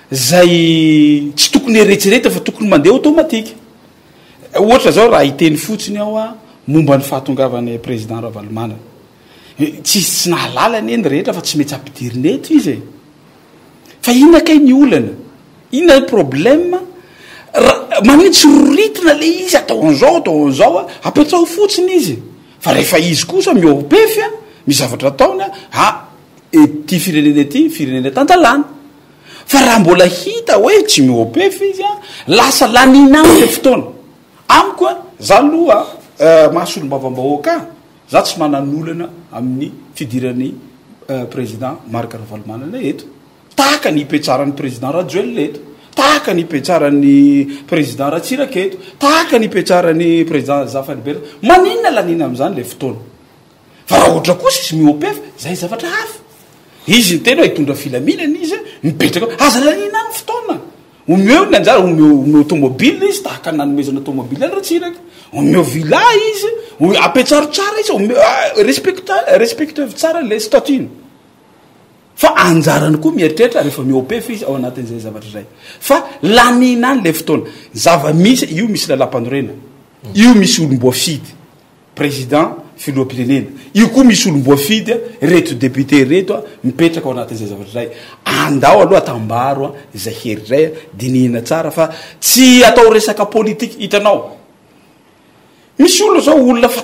zay tsy tokony eretsereta fa tokony mandeha automatika ohatra zao raha hiteny fotsiny ao a momba ny fahatongavan'ny président Ravalomanana tsy nahalalany eny rehetra fa tsy mety ampidirina eto izy fa inona kay ny olana inona problème manitsy roritina le izy ataon'zao apetsao fotsiny izy fa rehefa izy kosa miopefy a misy zavatra ataony ty firenena ty firenena tantalana fa raha mbola hita hoe tsy miopefy izy a lasa laninany le fotoana amiko a za aloha mahasolom-bavambahoaka za tsy manan'olana amin'ny fidiran'ny président Marc Ravalomanana eto tahaka ny ipetraran'ny président Rajoelina eto tahaka ny ipetraran'ny président Ratsiraka eto tahaka ny ipetraran'ny président Zafanibera maninona lanina am'izany le fotoana fa raha ohatra kosa izy miopefy zay zavatra hafa izy ny tena hitondra filaminana izy mipetraka aza lanina ny fotoana omeo ny anjara omeo tomobile izy tahaka nanomezana tomobile any Ratsiraka omeo villa izy apetsaro tsara izy omeo respecteve tsara le statut fa anjarany koa mieritreritra rehefa miopefy izy ao anatin'izay zavatra zay fa lanina any le fotoana zava-misy io misy lalam-panorena io misy olom-boafidy président filoham-pirenena io koa misy olom-boafidy reto député reto mipetraka ao anatin'izay zavatra zay andao aloha atambaro zay hery zay dinihina tsara fa tsy atao resaka politika hitanao misy olona zao olona fa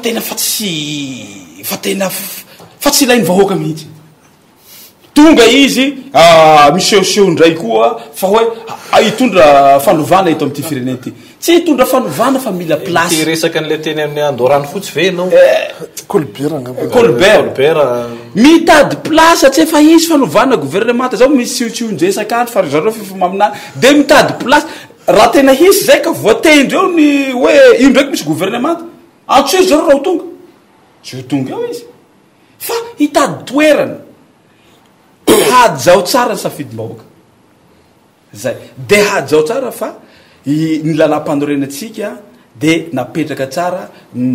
tsy ilainy vahoaka mihitsy tonga izy misehoseho ndray koa fa hoe hitondra fanovana eto am'ty firenena ty tsy hitondra fanovana fa mila place resaka an'le teny amin'ny andorano fotsy ve nao Colbert mitady place tsy efa izy fanovana gouvernement zao misy tsiotsionjesaka andro fa zareo fifaminany de mitady place raha tena hisy zay ka voatendreo ny hoe io ndraiky misy gouvernement antsory zareo raha ho tonga tsy ho tonga eo izy fa hitady toerana hady zao tsara ny safidy-bahoaka zay de hady zao tsara fa ny lalam-panorenatsika de napetraka tsara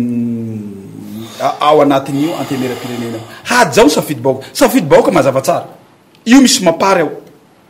ao anatin'io antenera-pirenena hady zao ny safidy-bahoaka mazava tsara io misy mapary ao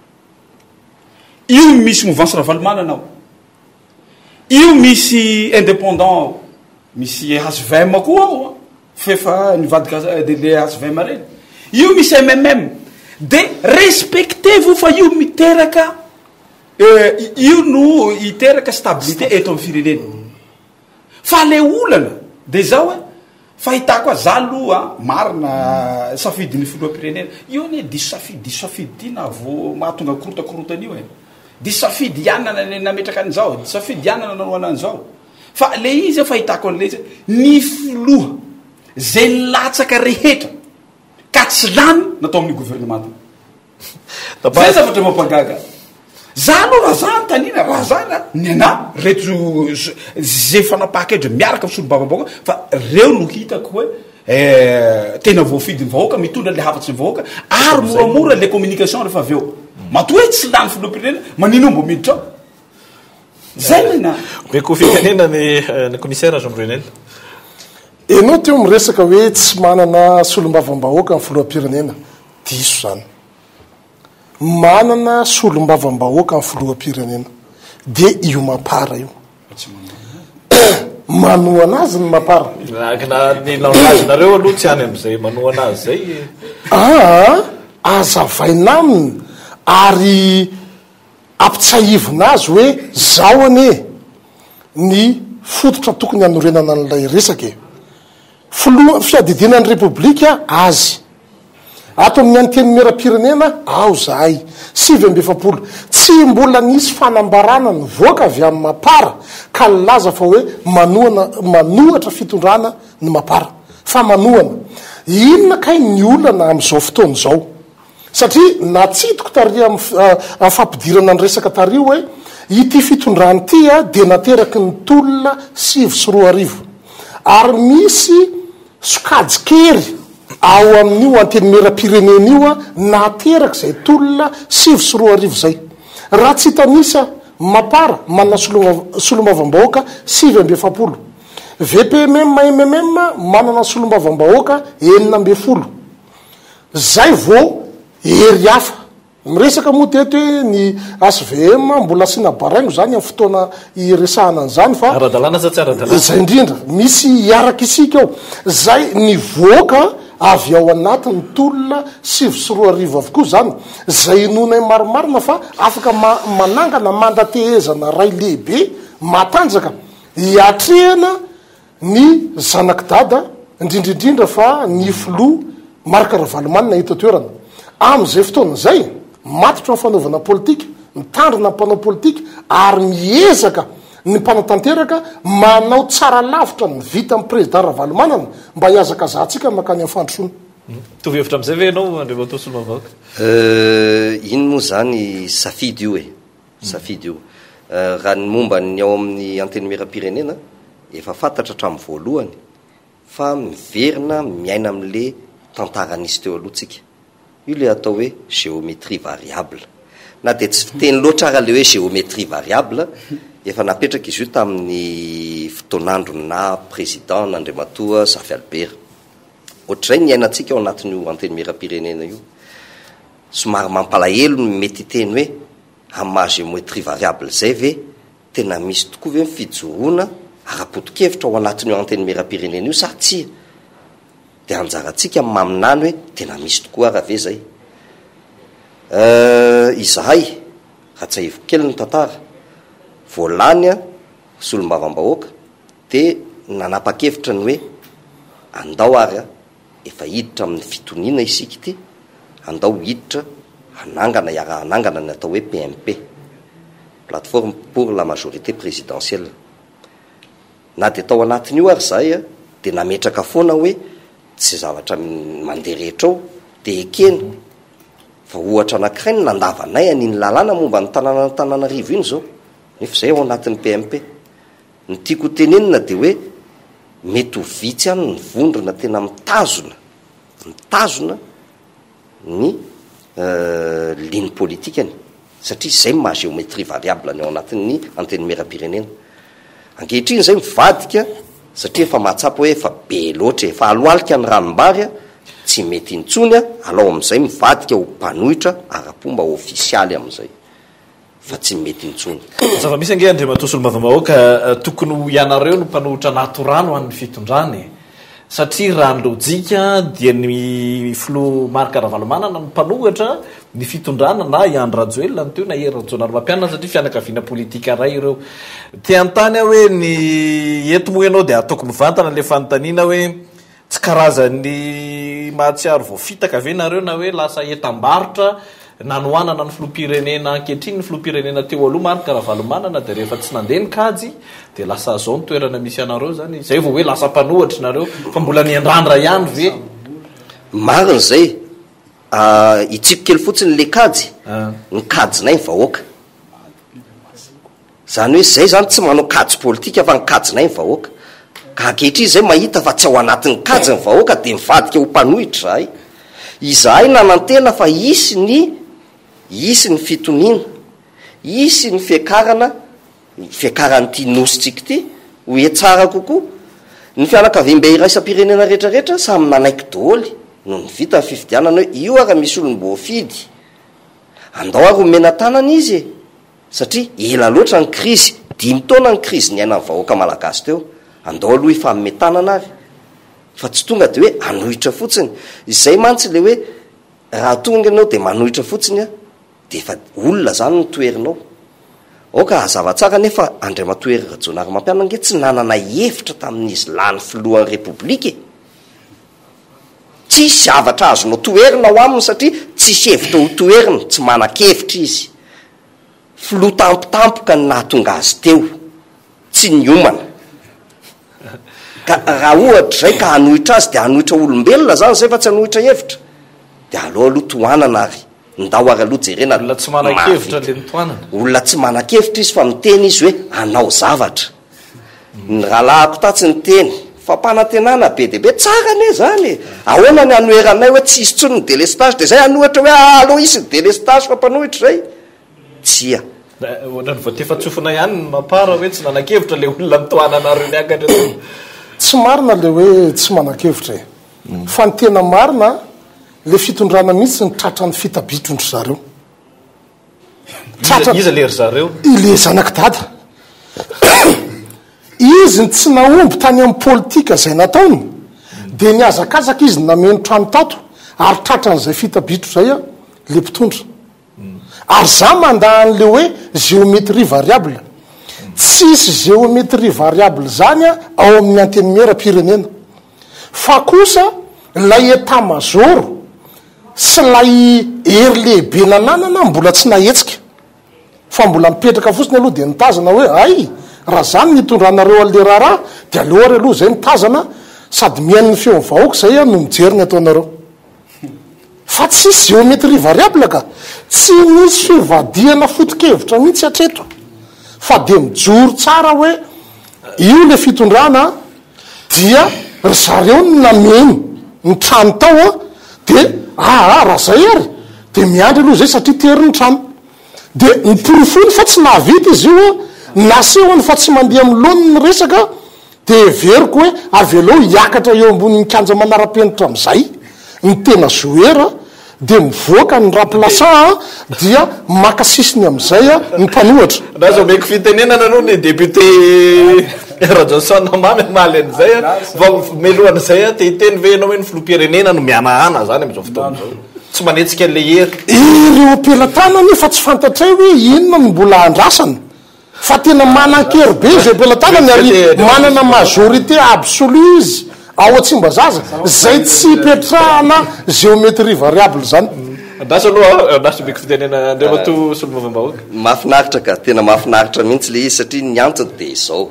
io misy mouvance Ravalomanana ao io misy indépendant ao misy HVM koa ao fefa nivadika de le HVM reny io misy MMM de respectez-vous fa io miteraka io no hiteraka stabilité eto amin'ny firenena fa le olana de zao hoe fahitako a za aloha marina safidiny filoham-pirenena io ne diso safidy ty na vo mahatonga korotakorotany io diso safidy ianana nametraka an'izao diso safidy ianana nanoana an'izao fa le izy fahitako an'le izy ny filoha zay latsaka rehetra ka tsy lany natao amin'ny gouvernement zay zavatra mampagaga za aloha raha za nytanina raha zana ny ana reto zay fanapahakedra miaraka misolom-bavambahoaka fa reo no hitako hoe tena voafidy ny vahoaka mitondra le hafatsy ny vahoaka ary moramora le communication rehefa avy eo mato hoe tsy lany filoham-pirenena manino mbo miditra ao zay nena meko fikanena ny commissaire Jean Brunel enao teo miresaka hoe tsy manana solom-bavambahoaka amin'ny filoham-pirenena diso zany manana solom-bavambahoaka amin'ny filoham-pirenena de io mapara io manoana azy ny mapara ny langage nareo aloha tsy any am'izay manoana azy zay azavaina aminy ary ampitsahivina azy hoe zao ane ny fototra tokony hanorenana n'ilay resaka fiadidinan'ny repoblika azy ato amin'ny anteny mera-pirenena ao zahay 7 tsy mbola nisy fanambarana ny voaka avy amin'ny mapara ka laza fa hoe manohatra fitondrana ny mapara fa manohana inona kay ny olana am'izao fotoana zao satria natsitoko taria amin'ny fampidirana ny resaka tario hoe ity fitondrany ty a de nateraky ny tolona 7 ary misy sokajikery ao amin'io anteny mera-pirenena io a nateraky zay tolona 7 zay raha tsy hitanisa mapara manana solom-bavambahoaka 7 VPMM MMM manana solom-bavambahoaka 9 zay vo hery hafa miresaka moa teto hoe ny SVM mbola asiana baraingo zany amin'ny fotoana iresahana an'izany fa ara-dalàna sa tsy ara-dalàna zay indrindra misy iaraka isika ao zay ny voaka avy ao anatiny tolona 7 avokoa zany zay inonay maromarina fa afaka manangana mandatehezana ray lehibe matanjaka hiatrehana ny zanak dada indrindraindrindra fa ny filoha Marc Ravalomanina hita toerana am'izay fotoana zay matotra ny fanaovana politika mitandrina ny mpanao politika ary miezaka ny mpanatanteraka manao tsara lavitra ny vita amin'ny président Ravalomanana mba hiazaka zahantsika makany amin'ny fandrosoana. Tovy hevitra amin'izay ve ianao Andriamatoa Solomavaoaka? Ino moa zany safidy io safidy io raha ny momba ny ao amin'ny antenimieram-pirenena efa fantatra hatramin'ny voalohany fa miverina miaina amin'le tantara nisy teo alohantsika io le atao hoe géométrie variable na dia tsy fiteny loatra raha le hoe géométrie variable efa napetraka izy io tamin'ny fotoan'androna président n'Andriamatoa Safy Albert ohatr'izay ny ainatsika ao anatin'io antenimieram-pirenena io somary mampalahelo no mety hiteny hoe amin'ny maha géométrie variable zay ve tena misy tokoa ve mifijoroana ara-potokevitra ao anatin'io antenimieram-pirenena io sa tsia dia anjarantsika maminany hoe tena misy tokoa raha ve zay izahay raha tsy ahivoko kely ny tantara voalany solombavam-bahoaka dia nanapa-kevitra ny hoe andao ary efa hiditra amin'ny fitoniana isika ity andao hiditra anangana iara-anangana ny atao hoe PMP plateforme pour la majorité présidentielle na dia tao anatin'io ary zahay dia nametraka foana hoe tsy zavatra mandeha rehetra ao dia ekeny fa ohatra anankiray ny nandavanay aniny lalàna momba ny tanànan'Antananarivo iny zao nefa zay ao anatin'ny PMP ny tiako tenenina dia hoe mety ho vitsy any ny vondrona tena mitazona ny ligne politikany satria zay maha géométrie variable ny ao anatin'ny antenimieram-pirenena ankehitriny zay mivadika satria efa mahatsapa hoe efa be loatra efa aloalika ny ranom-bary tsy mety intsony alao amin'izay mivadika ho mpanohitra ara-pomba ofisialy amin'izay fa tsy mety intsony zava misy ange Andriamatoa Solombavam-bahoaka tokony ho ianareo no mpanoritra natorano amin'ny fitondrany satria raha ny lojika dia ny filoha Marc Ravalomanana no mpanohitra ny fitondrana na Ian Rajoelina ny teo na Hery Rajaonarimampianina satria fianakaviana politika ray ireo tia antany hoe ny eto moa ianao dia ataoko mivantana le fanontaniana hoe tsy karazany mahatsiaro voafitaka ve nareo na hoe lasa etam-barotra nanoanana ny filoham-pirenena ankehitriny ny filoham-pirenena teo aloha Marc Ravalomanana dia rehefa tsy nandeha ny kajy dia lasa zao ny toerana misy anareo zany zay vao hoe lasa mpanohitra nareo fa mbola niandrandra ihany ve marina zay itsiko kely fotsiny le kajy ny kajinay ny vahoaka zany hoe zay zany tsy manao kajy politika fa ny kajinay ny vahoaka ka ankehitriny zay mahita fa tsy ao anatin'ny kajy ny vahoaka dia mivadika ho mpanohitra zahay izahay nanantena fa isy ny fitoniana isy ny fiakaran'ity nositsika ity ho etsara kokoa ny fianakaviam-be iraisam-pirenena rehetrarehetra samy nanaiky daholo no ny vita ny fifidianana hoe io ara misy olom-boafidy andao ary homena tanana izy satria ela loatra ny krizy 5 taona ny krizy ny aina ny vahoaka malagasy teo andao aloha ifanome tanana ary fa tsy tonga dia hoe anohitra fotsiny izay mantsy le hoe raha tonga ianao dia manohitra fotsiny dia efa olona zany ny toerinao oka hazava tsara nefa Andriamatoa Hery Rajaonarimampianina nge tsy nanana hevitra tamin'izy lany filohan'ny repoblika tsisy zavatra azonao toerina ao aminy satria tsisy hevitra ho toerina tsy manan-kevitra izy filoha tampotampoka ny nahatonga azy teo tsy ny omana ka raha ohatra zay ka hanohitra azy dia hanohitra olombelona zany zay fa tsy hanohitra hevitra dia aleo aloha tohanana ary ndao ary aloha jerena olona tsy manan-kevitra le nitohanana olona tsy manan-kevitra izy fa miteny izy hoe anao zavatra ny rahalahako tatsy ny teny fampanantenana be dia be tsara ane zany ahoana ny anoheranay hoe tsy isy tsony ny délestage dia zay hanohitra hoe aloha isy ny délestage fa mpanohitra zay tsia ohatra ny voatefa-tsofina ihany ny mampara hoe tsy nanan-kevitra le olona nitohanana reo niakatra tsy marina le hoe tsy manan-kevitra fa ny tena marina le fitondrana mihitsy ny tratra ny fitabitondry zareo iza lery zareo ile zanaky dada izy tsy naomby tany amin'ny politika zay nataony de niazakazaka izy nameno trano tato ary tratran'izay fitabitro zay a le mpitondra ary za mandahan'le hoe géométrie variable tsisy géométrie variable zany a ao amin'ny antenimieram-pirenena fa kosa lay état-major sy lay hery lehibe nananana mbola tsy nahetsika fa mbola mipetraka fotsiny aloha de nitazana hoe ay raha zany nitondranareo an'le raharaha de aleoary aloha zay mitazana sady miain'ny feo vahoaka zay a no mijeryny ataonareo fa tsisy géométrie variable ka tsy misy fivadiana foto-kevitra mihitsy atreto fa de mijoro tsara hoe io le fitondrana dia ry zareo ny nameny ny trano tao a de raha zay ary de miandry aloha zay satria tery ny trano de niporofony fa tsy nahavita izy io a nasehoany fa tsy mandeha amin'ny lony ny resaka de veriko hoe avy aleo hiakatra eo amboniny kanja manara-penitra am'izay ny tena zoera de mivoaka ny raplasan dia makasisiny am'izay a ny mpanohatra na zao meko fitenenana aloha ny député rajanson mamy maly an'izay a va melohan'izay a te hiteny ve anao hoe ny filoam-pirenena no mianahana zany am'izao fotoana zao tsy manetsika an'le hery ireo ampelantanany fa tsy fantatray hoe inona ny mbola andrasany fa tena manan-kery be izy ampelantanany ary manana majorité absolue izy ao atsimba zaza zay tsy petrahana géométrie variable zany andasa aloha andasa meko fitenena andreo mato solomavambahoaka mahafinaritra ka tena mahafinaritra mihitsy le izy satria ny antony de izao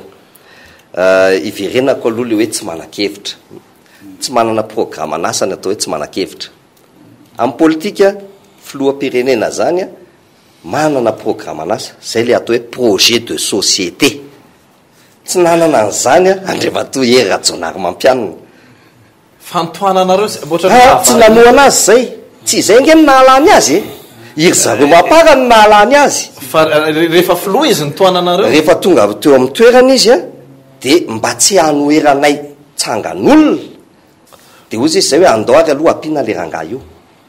iverenako aloha le hoe tsy manan-kevitra tsy manana programme anasany atao hoe tsy manan-kevitra amin'ny politika filoham-pirenena zany a manana programme anasa zay le atao hoe projet de société tsy nanana an'izany a andrevatoa hery rajonary mampianina fantoananareo tsy nanoana azy zay tsy zay nge ny nahalany azy iry zareo mapara ny nahalany azy fa rehefa filoha izy ny toananareo rehefa tonga teo amin'ny toerana izy a de mba tsy hanoeranay tsangan'olona de ozy izy zay hoe andoary aloha ampiana le rangah io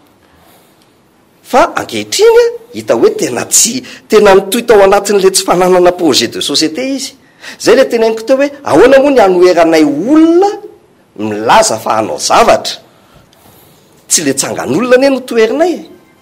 fa ankehitriny a hita hoe tena nitoy tao anatin'le tsy fananana projet de société izy zay le teneniko teo hoe ahoana moa ny hanoeranay olona milaza fa hanao zavatra tsy le tsangan'olona ane no toerinay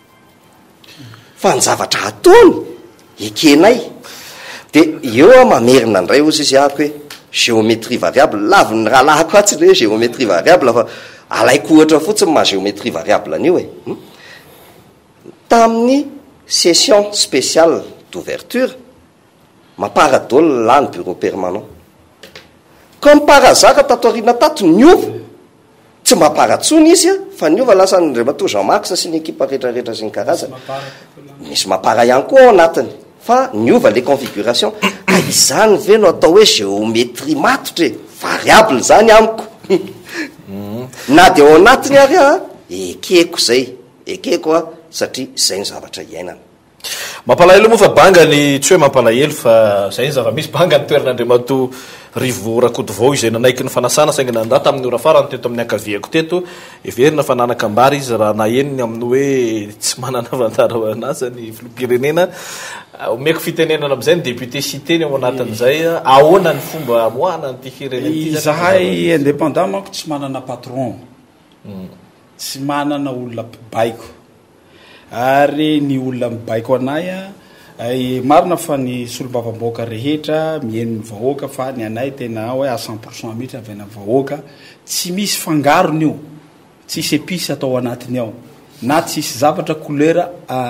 fa ny zavatra ataony ekenay de eo a mamerina ndray ozy izy ahako hoe géométrie variable laviny raha lahako a tsy le hoe géométrie variable fa alaiko ohatra fotsiny ma géométrie variable an'io e tamin'ny session spéciale d'ouverture mamparadolo lany bureau permanent comme par hasard tatoarina tato niova tsy mamparatsony izy a fa niova lasa nydremato Jean Max sy ny ekipa rehetrarehetra sy ny karazana misy mampara ihany koa ao anatiny fa niova les configurations ka izany ve no atao hoe géométrie matotra variable zany amiko na de ao anatiny ary a ekeko zay ekeko a satria zay ny zavatra iainana mampalahelo moa fa bangany tsy hoe mampalahelo fa zay ny zava-misy bangany toeran'andriamato rivo rakoto vao izay nanaiky ny fanasana saingy nandà tamin'ny ora farany teto amin'ny akaviako teto everina fa nanakambary izy raha naheniny amin'ny hoe tsy manana avantara anasany filoham-pirenena omeko fitenenana am'izay ny député citeny ao anatin'izay ahoana ny fomba amoana ny ty firenena zahay indépendant manko tsy manana patron tsy manana olona mpibaiko ary ny olona mibaiko anay a marina fa ny solom-bavam-bahoaka rehetra mieniny vahoaka fa ny anay tena hoe à 100% mihitsy avy any vahoaka tsy misy fangarony io tsisy épice atao anatiny ao na tsisy zavatra couleur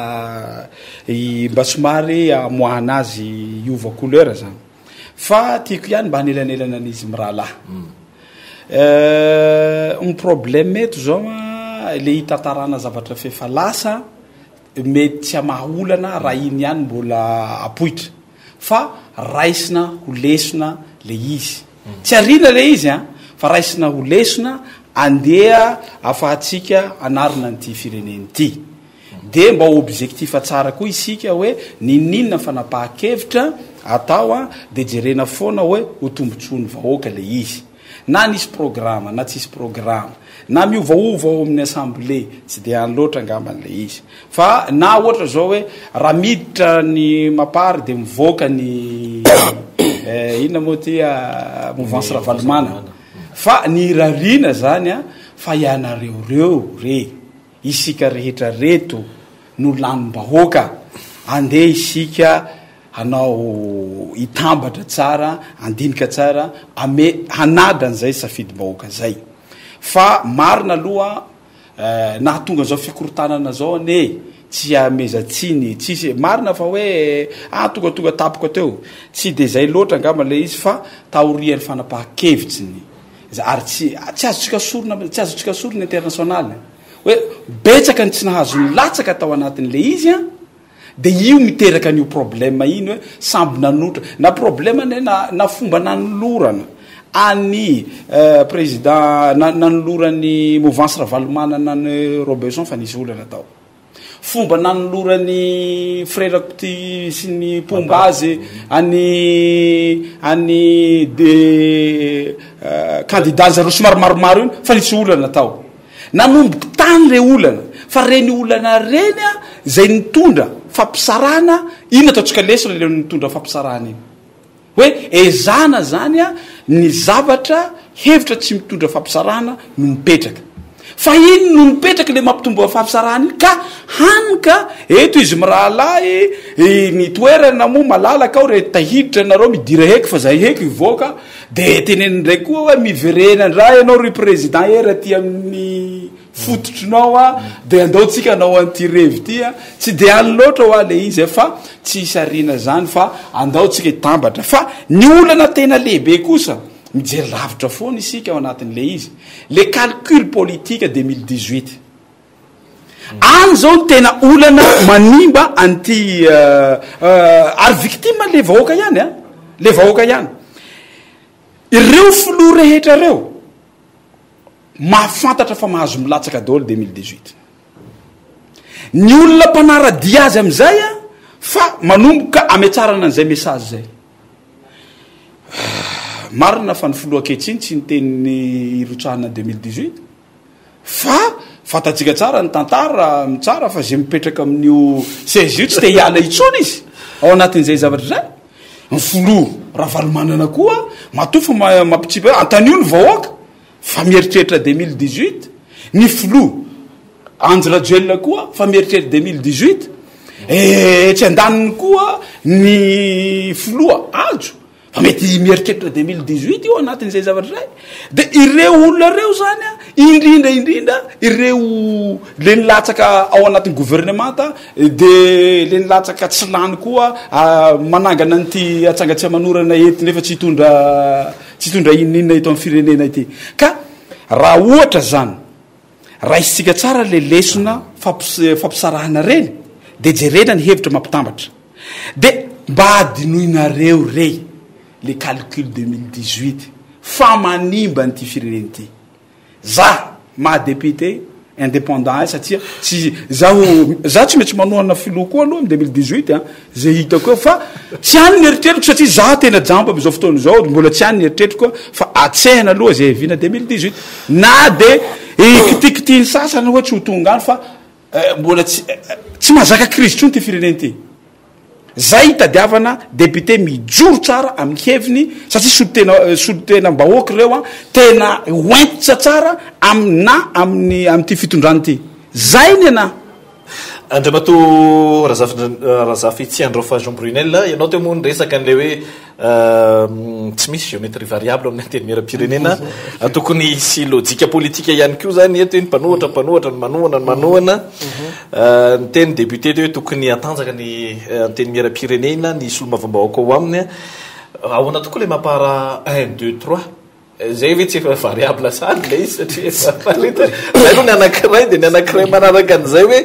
mba somary amoahana azy iova couleur zany fa tiako ihany mba hanelanelana an'izy mirahalahy ny problème eto zao le hitantarana zavatra fefa lasa mety tsy amahaolana raha iny ihany mbola apoitra fa raisina ho lesona le izy tsy arina le izy fa raisina ho lesona andeha afahatsika anarina nyty fireneny ity de mba objectif tsara koa isika hoe ninina fanapaha-kevitra atao a de jerena foana hoe ho tombotsony vahoaka le izy na nisy programma na tsisy programma na miovaova ao amin'ny assemblée tsy de any loatra angamban'le izy fa na ohatra zao hoe raha miditra ny mapary de mivoaka ny inona moa ty mouvance ravalomana fa ny rarina zany a fa ianareoreo re isika rehetra reto no lanom-bahoaka andeha isika hanao itambatra tsara andinika tsara ame hanadran'izay safidy-bahoaka zay fa marina aloha nahatonga zao fikorotanana zao ane tsy amezatsiny tsisy marina fa hoe tongatonga tapoka teo tsy de zay loatra angamba le izy fa taorian'ny fanapaha-kevitsiny ary tsy azotsika sorona internationaly hoe betsaka ny tsy nahazo ny latsaka tao anatin'le izy a de io miteraka an'io problème iny hoe samby nanotra na problème ne na fomba nanolorana any président nanolorany mouvance ravalomana nany Robinson fa nisy olana tao fomba nanolorany frère Petit sy ny Pombazy any de candidat zaro somary maromaro iny fa nisy olana tao nanomboky tany le olana fa reny olana reny a zay nitondra fampisarana ino ataotsika lesona le nitondra fampisarana iny hoe ezana zany a ny zavatra hevitra tsy mitondra fampisarana no mipetraka fa iny no mipetraka le mampitombo fampisarana iny ka hanika eto izy mirahalahy ny toerana moa malalaka ao re tahiditra nareo midira heky fa zay heky ivoaka de teneny ndraiky koa hoe miverena ndra ianao ry président era ty amin'ny fototrinao a de andaotsika anao antirevy ty a tsy de any loatra ho a le izy fa tsy isarina zany fa andaotsika itambatra fa ny olana tena lehibe kosa mijery lavitra foana isika ao anatin'le izy le calcul politique 2018 any zao ny tena olana manimba anty ary victime le vahoaka ihany a le vahoaka ihany ireo filoha rehetra reo mahafantatra fa mahazo milatsaka daholo 2018 ny olona mpanaradia azy am'izay a fa manomboka ametsarana an'izay message zay marina fa ny filoha kehitriny tsy niteniny irotsahana 2018 fa fatatsika tsara ny tantara mitsara fa zay mipetraka amin'io sezio tsy te hiala itsony izy ao anatin'izay zavatra zay ny filoha ravalomanana koa matofa mampitsipa antanio ny vahoaka fa mieritreritra 2018 ny filoha Anjy koa fa mieritreritra 2018 tsy andaniny koa ny filoha Ajo fa mety mieritreritra 2018 io anatin'izay zavatra zay de ireo olona reo zany a indrindra ireo le nilatsaka ao anatin'ny gouvernementa de le nilatsaka tsy lany koa manangana an'ity atsangatsy manorana ety nefa tsy hitondra ininona eto amin'ny firenena ity ka raha ohatra zany raha isitsika tsara le lesona fampisarahana reny de jerena ny hevitra mampitambatra de mba adinoinareo rey le calcul 2018 fa manimba n'ity firenena ity za mahadepute indépendant satria tsy za tsy maintsy manoana filoha koa aloha 2018 zay hitako fa tsy any ny eritretriko satria za tena jambo am'izao fotoana zao mbola tsy any ny eritretriko fa atsehana aloha zay vina 2018 na de kitikitiny sasany ohatsy ho tonga any fa mbola tsy mahazaka krizy tsony ty firenena ity zay hitadiavana député mijoro tsara amin'ny heviny satria solotena mbahoaky reo a tena oentitra tsara amin'ty fitondrany ty zay ny ana Andriamato Razafy Tsiandro fa Jean Brunel ianao teo moa nyresaka an'le hoe tsy misy géométrie variable amin'ny anteny miara-pirenena tokony hisy lojika politika ihany koa zany eto hoe ny manohana ny teny député te hoe tokony atanjaka ny anteny miara-pirenena ny solomavambahoaka ao aminy ahoana tokoa le mampara 1 2 3 zay ve tsy efa variable sany le izy satria zay no ny anankiray de ny anankiray manaraka an'izay hoe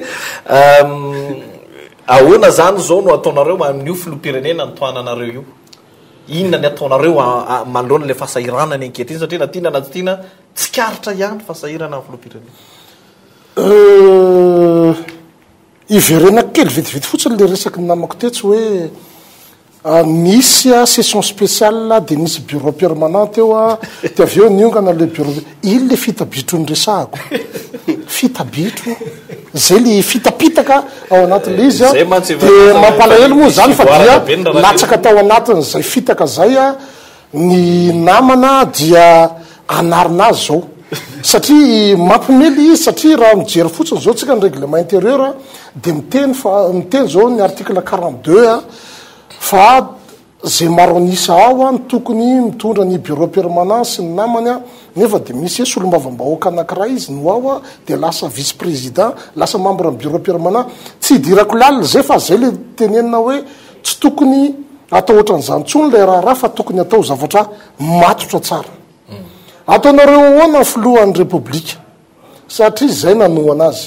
ahoana zany zao no ataonareo amin'io filoham-pirenena nytoananareo io inona ny ataonareo manoloana le fasahirana ny ankehitriny satria na tiana na tsy tiana tsikaritra ihany fasahirana amin'ny filoham-pirenena iverena kely vetivety fotsiny le resaky ny namako tetsy hoe nisy session spéciale de nisy bureau permanent teo a de avy eo niongana le bureau iny le fitabitro ny resahako fitabitro zay le fitapitaka ao anatin'le izy a de mampalahelo moa zany fa dia latsaka tao anatin'zay fitaka zay a ny namana dia anarina azy zao satria mampimely izy satria raha mijery fotsiny zao tsika ny règlement intérieur de miteny zao ny article 42 a fa zay maro anisa ao a ny tokony mitondra ny bureau permanent sy ny namany a nefa de misy solombavam-bahoaka anankiray izy no ao a de lasa vice président lasa membre ny bureau permanent tsy hidirako lalina zay fa zay le tenenina hoe tsy tokony atao ohatran'izany tsony le raharaha fa tokony atao zavatra matotra tsara ataonareo ahoana ny filohan'ny repoblika satria zay nanoana azy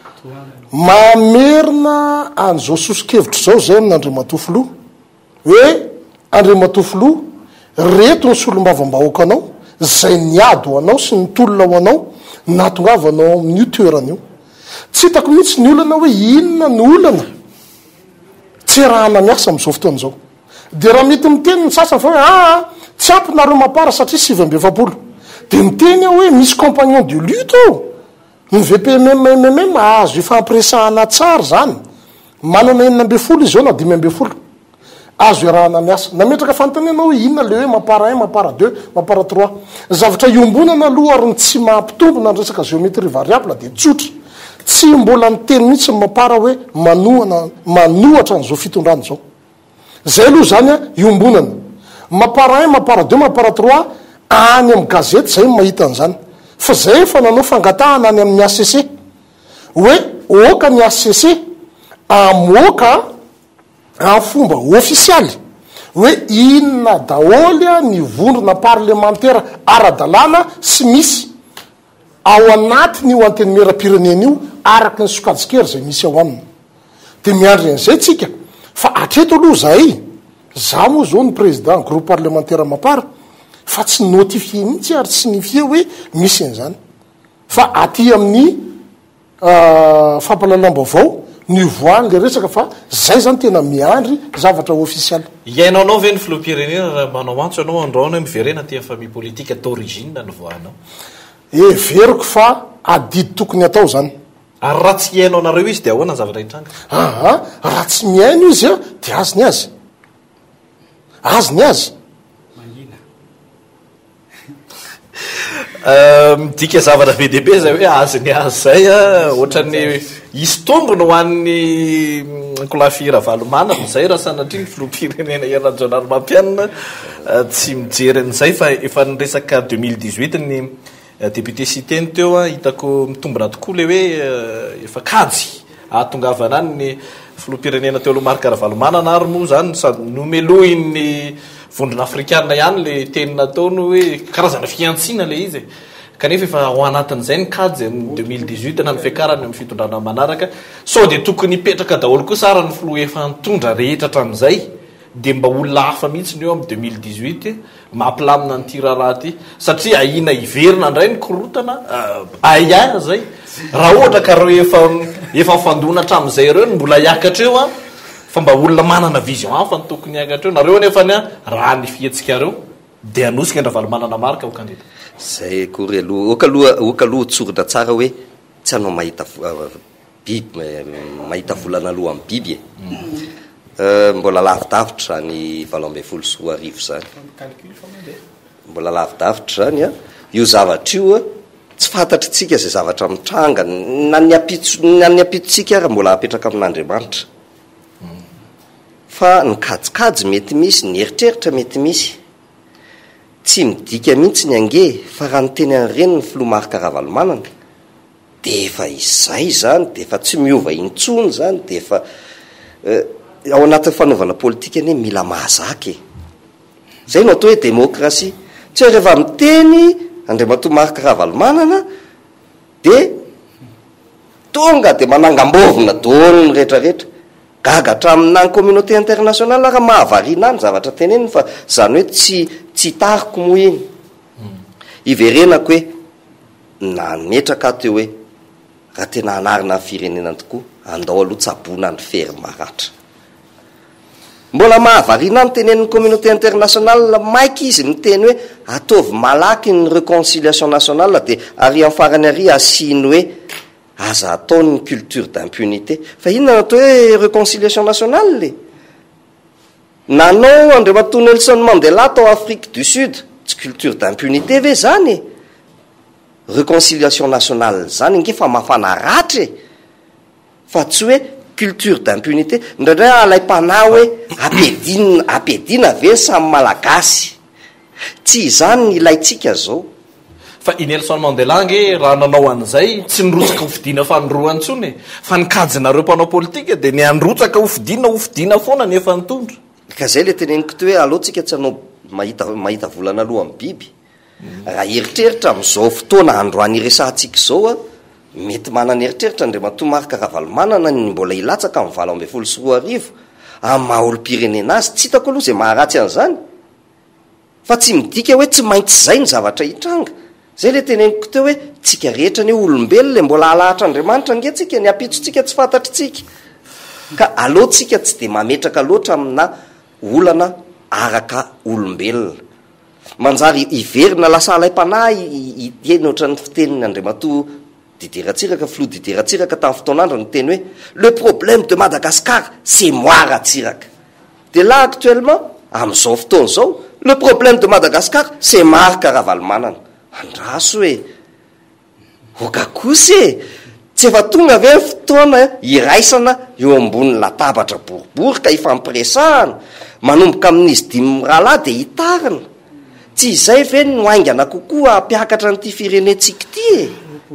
mamerina an'izao sosikevitra zao zay amin'andriamatofilo hoe andriamatofilo reto ny solombavam-bahoaka anao zay niado anao sy ny tolona ao anao natongavanao amin'io toerana io tsy hitako mihitsy ny olana hoe inona ny olana tsy rahana miasa am'izao fotoan'izao de raha mety miteny ny sasany fa hoe tsy ampinareo mampara satria 7 de miteny ao hoe misy compagnon de lutte ao ny VPMM azo ifampiresahana tsara zany manana 9 izy ao na 5 azo iarahana miasa nametraka fantanena hoe inona le hoe mampara 1 mampara 2 mampara 3 zavatra iombonana aloha ary ny tsy mampitombona ny resaka géométrie variable de tsotra tsy mbola niteny mihitsy mampara hoe manohatra n'izao fitondrany zao zay aloha zany a iombonana mampara 1 mampara 2 mampara 3 any amin'ny gazety zay mahita an'izany fa zay efa nanao fangatahana any amin'ny ACC hoe oka ny ACC amoaka amin'ny fomba ofisialy hoe inona daholy a ny vondrona parlementaire ara-dalàna sy misy ao anatiny io antenimera-pirenena io araky ny sokajikery zay misy ao aminy de miandry an'izay tsika fa atreto aloha zay za moa zao ny président groupe parlementaire mapara fa tsy notifie mihitsy ary tsy nifie hoe misy an'izany fa aty amin'ny fampalalam-baovao ny voany le resaka fa zay zany tena miandry zavatra ofisialy iainao anao ve ny filoham-pirenena raha manao antso anao andraona miverena ty famille politique d'origine ny voanao everiko fa adidy tokony atao zany ary raha tsy iainao anareo izy de ahoana ny zavatra hitranga raha tsy miaino izy a de azy ny azy midika zavatra be dehibe zay hoe azyny azy zay a ohatran'ny isy tombony ho an'ny kolafira valomana zay raha sanatria ny filoham-pirenena eranjonary mampianina tsy mijery an'izay fa efa nyresaka 2018 ny député citeny teo a hitako mitombona tokoa le hoe efa kajy ahatongavana any ny filoham-pirenena teo aloha marika ravalomana na ary moa zany sady nomelohiny vondrona afrikana ihany le tenina ataony hoe karazana fiantsina le izy kanefa efa ao anatin'izay ny kajy amin'ny 2018 na ny fiakarany amin'ny fitondrana manaraka so de tokony hipetraka daholo koa sara ny filoha efa nitondra rehetra hatramin'izay de mba olona hafa mihitsy ny eo amin'ny 2018 mampilamina ny tiraraha ty satria ahina iverina indray ny korotana aiaa zay raha ohatra ka reo efa fandona hatramin'izay reo ny mbola hiakatra eo a fa mba olona manana vision hafa ny tokony hiakatra eo nareo nefany a raha ny fihetsikareo de anosika ndra valomanana marika ho kandida zay kory aloha oka aloha tsoritra tsara hoe tsy anao mahita biby mahita volana aloha amin'ny biby mbola lavidavitra zany 7 zany mbola lavidavitra zany a io zavatra io a tsy fantatry tsika zay zavatra mitranga na ny apitotsika ary mbola apetraka amin'Andriamanitra fa ny kajikajy mety misy ny eritreritra mety misy tsy midika mihitsy ny ange fa raha ny teny an'ireny ny filoha marika ravalomanana de efa izay zany de efa tsy miova intsony zany de efa ao anatin'ny fanaovana politika ny mila mahazaka zay no atao hoe demokrasia tsy hoe rehefa miteny Andriamatoa marika ravalomanana de tonga de manangambovina daholo ny rehetrarehetra gaga hatraminany communauté internationale raha mahavariana any zavatra teneny fa zany hoe tsy tariko moa iny iverenako hoe nametraka teo hoe raha tena anarina firenena tokoa andao aloha tsabona ny fery maratra. Mbola mahavarina ny tenen'ny communauté internationale maiky izy ny teny hoe ataovy malaky ny réconciliation nationale dia ary amin'ny farany ary asiny hoe aza ataony culture d'impunité. Fa inona natao hoe réconciliation nationale le nanao Andriamatoa Nelson Mandela tao Afrique du Sud, tsy culture d'impunité ve zany? Réconciliation nationale zany ngefa mafana ratra fa tsy hoe culture d'impunité. Ndraindray alay-panahy hoe apedina ve samy malagasy, tsy izany ilaitsika zao. Fa i Nelson Mandela nge raha nanao an'izay tsy nirotsaka hofidiana fanoroany tsony, fa nikajinareo mpanao politika dia ny androtsaka hofidiana foana nefa nitondra. Ka zay le teneniko to hoe alohantsika tsy anao mahita volana aloha amin'ny biby. Raha eritreritra amin'izao fotoana androany iresantsika zao a, mety manana eritreritra Andriamatoa Marc Ravalomanana ny mbola ilatsaka amin'ny 24 amin'ny maha-olom-pirenena azy. Tsy hitako aloha izay maharatsy an'izany, fa tsy midika hoe tsy maintsy zay ny zavatra hitranga. Zay le teneniko teo hoe tsika rehetra ny olombelona mbola alahatra Andriamanitra nge ny apitsotsika tsy fantatritsika. Ka alohantsika tsy dia mametraka loatra amina olana araka olombelona. Manjary iverina lasa alay-panahy iteny ohatran'ny fiteniny Andriamatoa Didier Ratsiraka, Flou Didier Ratsiraka tamin'ny fotoan'andro ny teny hoe le problème de Madagascar c'est moi Ratsiraka. Dia là actuellement amin'izao fotoana zao le problème de Madagascar c'est Marc Ravalomanana. Andraso hoe oka kosa tsy efa tonga ave fotoana iraisana eo ambony latabatra boribory ka ifampiresahana manomboka amin'izy 5 rahalahy dia hitarina. Tsy izay ve no aingana kokoa ampiakatra n'ity firenentsika ity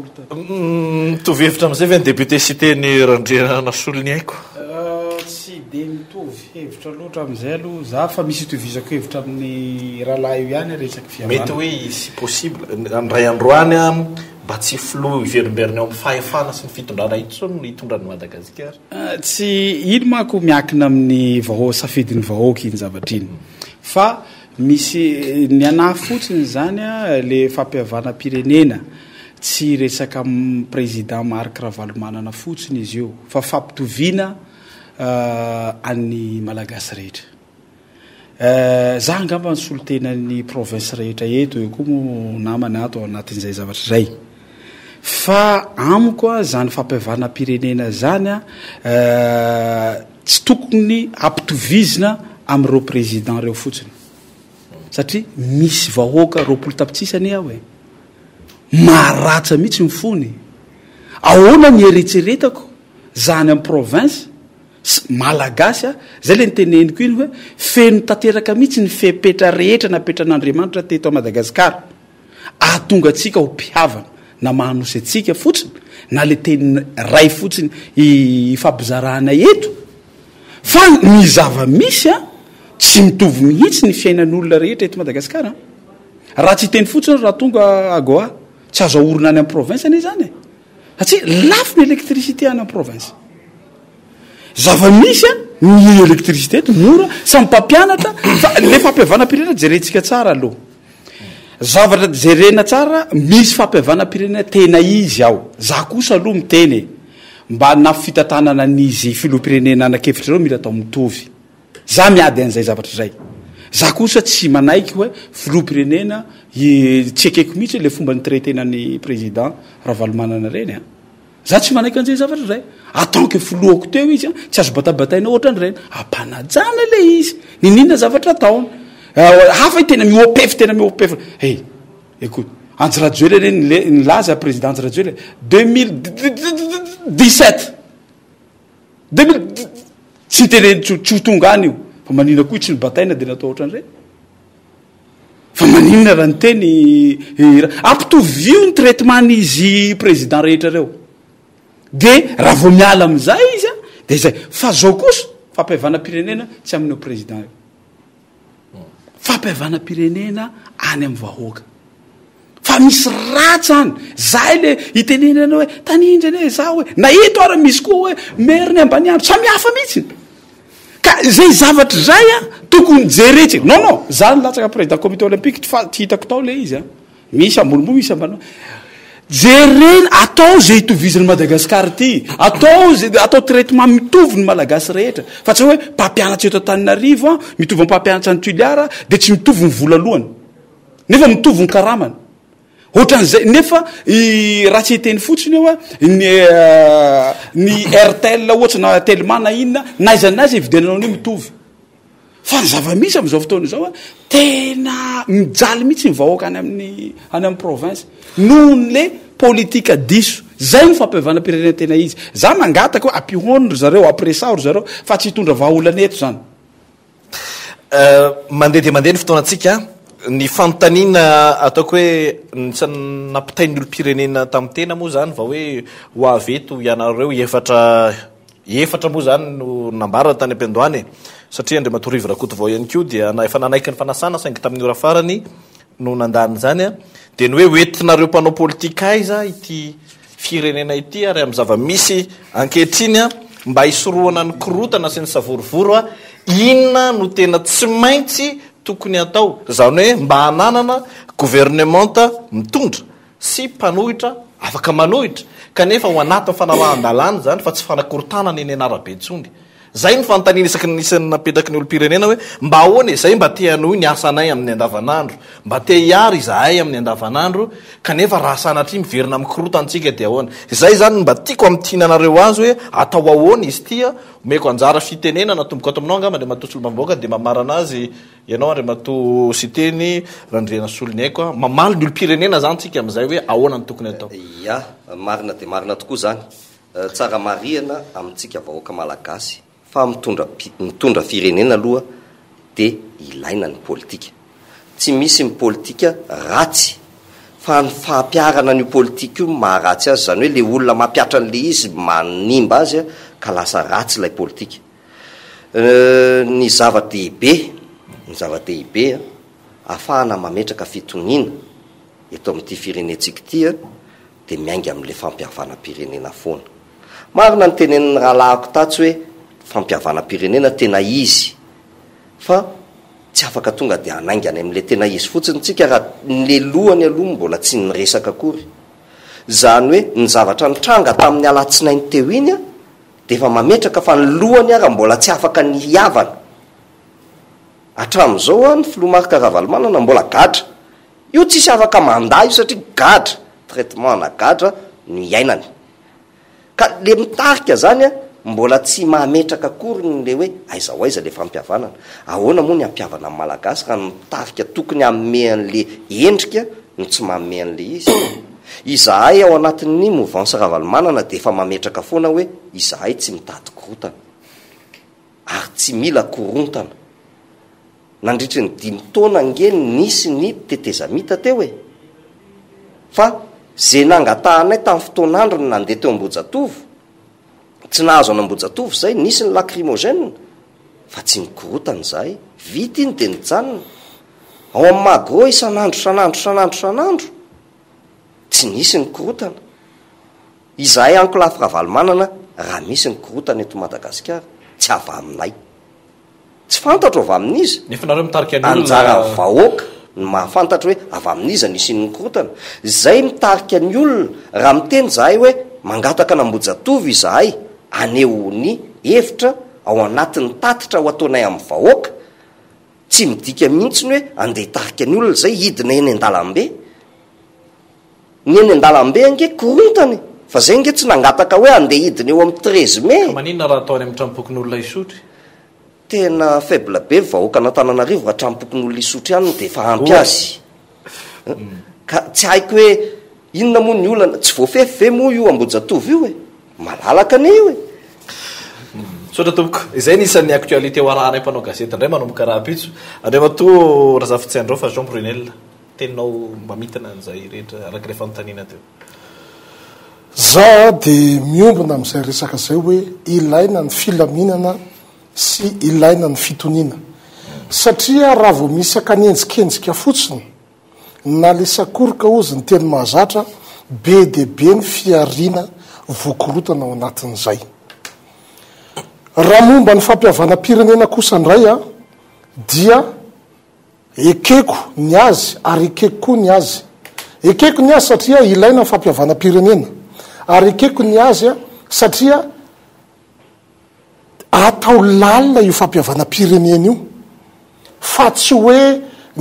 mitovy hevitra amin'izay ve ny député cité-ny Randriana Solony haiko? Tsy dia mitovy hevitra loatra amin'izay aloha za, fa misy itovizako hevitra amin'ny rahalahy io ihany resaka fiavana. Mety hoe si possible andray androany mba tsy flou iverimberina eo amin'ny fahefana sy ny fitondrana itsony ny hitondrany Madagasikara. Tsy ino manko miankina amin'ny safidin'ny vahoaka iny zavatra iny, fa misy ny anahy fotsiny zany a le fampihavanam-pirenena tsy resaka amin'ny président Marc Ravalomanana fotsiny izy io, fa fampitoviana an'ny malagasy rehetra. Za angamba ny solotenan'ny province rehetra eto eo koa mo namany ato anatin'izay zavatra zay, fa amiko a zany fampihavanam-pirenena zany a tsy tokony ampitovizina amin'ireo président reo fotsiny, satria misy vahoaka 20 tapitsisany aho maharatsa mihitsy mifony. Ahoana ny eritseretako zany amin'ny province malagasy a, zay le niteneniko iny hoe feno tanteraka mihitsy ny fepetra rehetra napetran'Andriamanitra teto a Madagasikara ahatonga atsika ho mpihavana na mahanosy atsika fotsiny na le teny ray fotsiny ifampizarana eto, fa ny zava-misy a tsy mitovy mihitsy ny fiainan'olona rehetra eto Madagasikara. Raha tsy teny fotsiny raha tonga agoa tsy azo aorina any amin'ny province ane zany, satria lafo ny électricité any amin'ny province. Zava-misy a ny électricité eto mora samy mpampianatra, fa le fampihavanam-pirenena jerentsika tsara aloha. Zavatra jerena tsara, misy fampihavanam-pirenena tena izy ao. Za kosa aloha miteny mba na fitantanana n'izy filoham-pirenena anakefitra reo mila atao mitovy. Za miady an'izay zavatra zay. Za kosa tsy manaiky hoe filoham-pirenena tsy ekeko mihitsy le fomba nytraitenan'ny président Ravalomanana reny. Za tsy manaiky an'izay zavatra zay. En tant que filohako teo izy tsy azo batabataina ohatran'ireny. Ampanajana le izy. Ninona zavatra ataony. Hafa tena miopefy. Écoute, Andry Rajoelina nilaza président Andry Rajoelina 2017. Tsy teneny tsy tonga any io. Fa maninona koa tsy nibataina dia natao ohatran'ireny. Fa maninona raha ny teny ampitovio ny traitement-n'izy président rehetra reo. Dia raha vao miala amin'izay izy a dia izay. Fa zao kosa fampihavanam-pirenena tsy amin'io président io. Fampihavanam-pirenena any amin'ny vahoaka. Fa misy ratsy any. Zay le itenenana hoe tanindreny hoe za hoe na ito ara misy koa hoe maire ny ambany andro samy hafa mihitsy. Ka zay zavatra zay a tokony jeretsika. Non, za nilatsaka président comité olympique tsy hitako tao le izy a. Misy ambonimbony misy ambany. jereny atao zay hitoviziny Madagasikara ty atao traitement mitovy ny malagasy rehetra fa tsy hoe mpampianatra eto Antananarivo mitovy amin'ny mpampianatra ny Toliara de tsy mitovy ny vola lohany nefa mitovy ny karamany ohatran'izay nefa raha tsy hiteny fotsiny hoe ny RTL ohatry na Telma na inona naiza nazy evidenanao ny mitovy fa ny zava-misy amin'izao fotoana izao tena mijaly mihitsy ny vahoaka any amin'ny province nohon'le politika diso zay ny fampiavana pirenena tena izy za mangataka hoe ampihonry zareo apresa ry zareo fa tsy hitondra vahaolana eto zany mandeha de mandeha ny fotoanantsika ny fanontaniana ataoko hoe nisany nampitain'ny olo-pirenena tamin'ny tena moa zany va hoe ho aveto ianareo efatra moa zany no nambarana tany am-Pendohany satria Andriamatoa Rivo Rakoto vao ihany koa dia efa nanaiky ny fanasana saingy tamin'ny ora farany no nandany zany de ny hoe hoentinareo mpanao politika aiza ity firenena ity ary amin'ny zava-misy ankehitriny mba hisorohana ny korotana sy ny savorovoro inona no tena tsy maintsy tokony atao zany hoe mba hananana gouvernementa mitondra sy mpanohitra afaka manohitra kanefa ho anatin'ny fanarahan-dalàna zany fa tsy fanakorontanana eny anarabe ntsony zay ny fanontaniana isaky nisany napetraky ny olo-pirenena hoe mba ahoana zay mba te hanohy ny asanay amin'ny andavanandro mba te hiary izahay amin'ny andavanandro kanefa raha sanatry miverina amin'ny korotantsika de ahoana zay zany mba tiako am'tinanareo azy hoe atao ahoana izy tia omeko anjara fitenena natomboka ato aminao angamba Andriamatoa Solombamoaka de mamarana azy ianao Andriamatoa Siteny Randriana Solony aiko mamaly ny olo-pirenena zany tsika am'izay hoe ahoana ny tokony atao ya marina de marina tokoa zany tsara mariana amintsika vahoaka malagasy fa mitondra firenena aloha de ilaina ny politika tsy misy ny politika ratsy fa ny fampiarana ny politika io maharatsy azy zany hoe le olona mampiatra an'le izy manimba azy ka lasa ratsy ilay politika ny zava-dehibe ahafahana mametraka fitonina eto amin'ity firenentsika ity de miainga amin'le fampiavana-pirenena foana marina ny tenenin'ny rahalahako tatsy hoe fampiavana-pirenena tena izy fa tsy afaka tonga de anaingany amin'le tena izy fotsiny tsika raha le lohany aloha mbola tsy nyresaka akory zany hoe ny zavatra nitranga tamin'ny alatsinainy teo iny de efa mametraka fa ny lohany raha mbola tsy afaka ny hiavana hatramin'izao ny filomarika Ravalomanana mbola gadra io tsisy afaka mandaa io satria gadra traitement na gadra no iainany ka le mitarika zany mbola tsy mahametraka akory nyle hoe aiza ho aiza le fampiavanana ahoana moa ny ampiavana amin'ny malagasy raha mitarika tokony amme an'le endrika no tsy maome an'le izy izahay ao anatin'ny mouvance Ravalomanana de efa mametraka foana hoe izahay tsy mitady korotana ary tsy mila korontana nandritry ny 5 taona ngeny nisy ny tetezamita teo fa zay nangatahanay tamin'ny fotoanandro ny nandeha teo Ambojatovo tsy nahazo an'Ambojatovo zay nisy ny lacrymogène fa tsy nikorotana zahay vita iny de nijanona ao amin'ny Magro isanandro tsy nisy ny korotana izahay ankolafy Ravalomanana raha misy ny korotana eto Madagasikara tsy avy aminay tsy fantatro avy amin'izy nefa nareo mitarika ny anjara vahoaka ny mahafantatra hoe avy amin'iza nisy ny korotana zay mitarika ny olona raha miteny zahay hoe mangataka n'Ambojatovo izahay aneo ny hevitra ao anatin'ny tatitra ho ataonay amin'ny vahoaka tsy midika mihitsy ny hoe andeha hitarika ny olona zay hidina eny an-dalambe ny eny an-dalambe ange korontany fa zay nge tsy nangataka hoe andeha hidina eo amin'ny 13 mai maninona raha ataony amin'ny trampoky ny olona isotry tena faible be vahoaka an'Antananarivo raha trampoky ny olona isotry ihany de efa ampy azy ka tsy haiko hoe inona moa ny olana tsy voafefy ve moa io Ambojatovo io malalaka ane io sotra tompoko izay nisan'ny actualité ho arahanay mpanao gazety indray manomboka raha pitso Andriamatoa Razafintsaindreo fa Jean Brunel teninao mba mitana an'izay rehetra arak'ilay fanontaniana teo za de miombona amin'izay resaka zay hoe ilaina ny filaminana sy ilaina ny fitoniana satria raha vao misy akanenjikenjika fotsiny na le sakoroka ozy ny teny mahazatra be de be ny fiariana voakorotana ao anatin'izay raha momba ny fampiavana-pirenena kosa ndray dia ekeko ny azy ary ekeko koa ny azy ekeko ny azy satria ilaina ny fampiavana-pirenena ary ekeko ny azy a satria atao lalina io fampiavana-pirenena io fa tsy hoe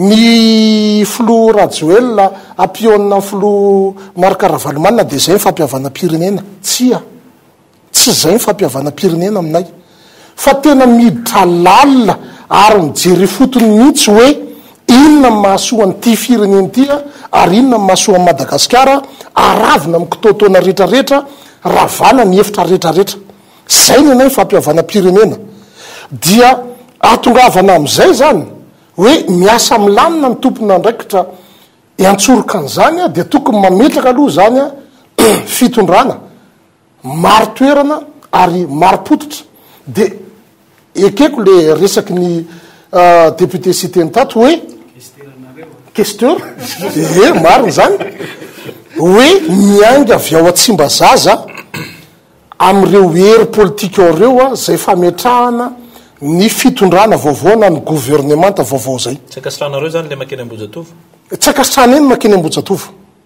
ny filo rajoel ampionina filo marikaravalomana de zay fampiavana-pirenena tsy zay fampiavana-pirenena aminay fa tena miditra lalina ary mijery fotony mihitsy hoe inona mahasoa nyty firenena tya ary inona mahasoa ny Madagasikara aravina amin'ny kitotoana rehetrarehetra ravana ny efitra rehetrarehetra zay ny anay fampiavana-pirenena dia atongavana amin'izay zany hoe miasa milamina ny tompona ndraikitra iantsoroka an'izany a de tokony mametraka aloha zany a fitondrana maro toerana ary maro-pototra de ekeko le resaky ny député citeny tato hoe questeur mariny zany hoe miainga avy ao atsimba zaza am'ireo hery politika ao reo a zay fametrahana ny fitondrana vaovao na ny gouvernemanta vaovao zay tsy akasitrahanareo zany le makeny Ambojatovo tsy akasitrahana eny makeny Ambojatovo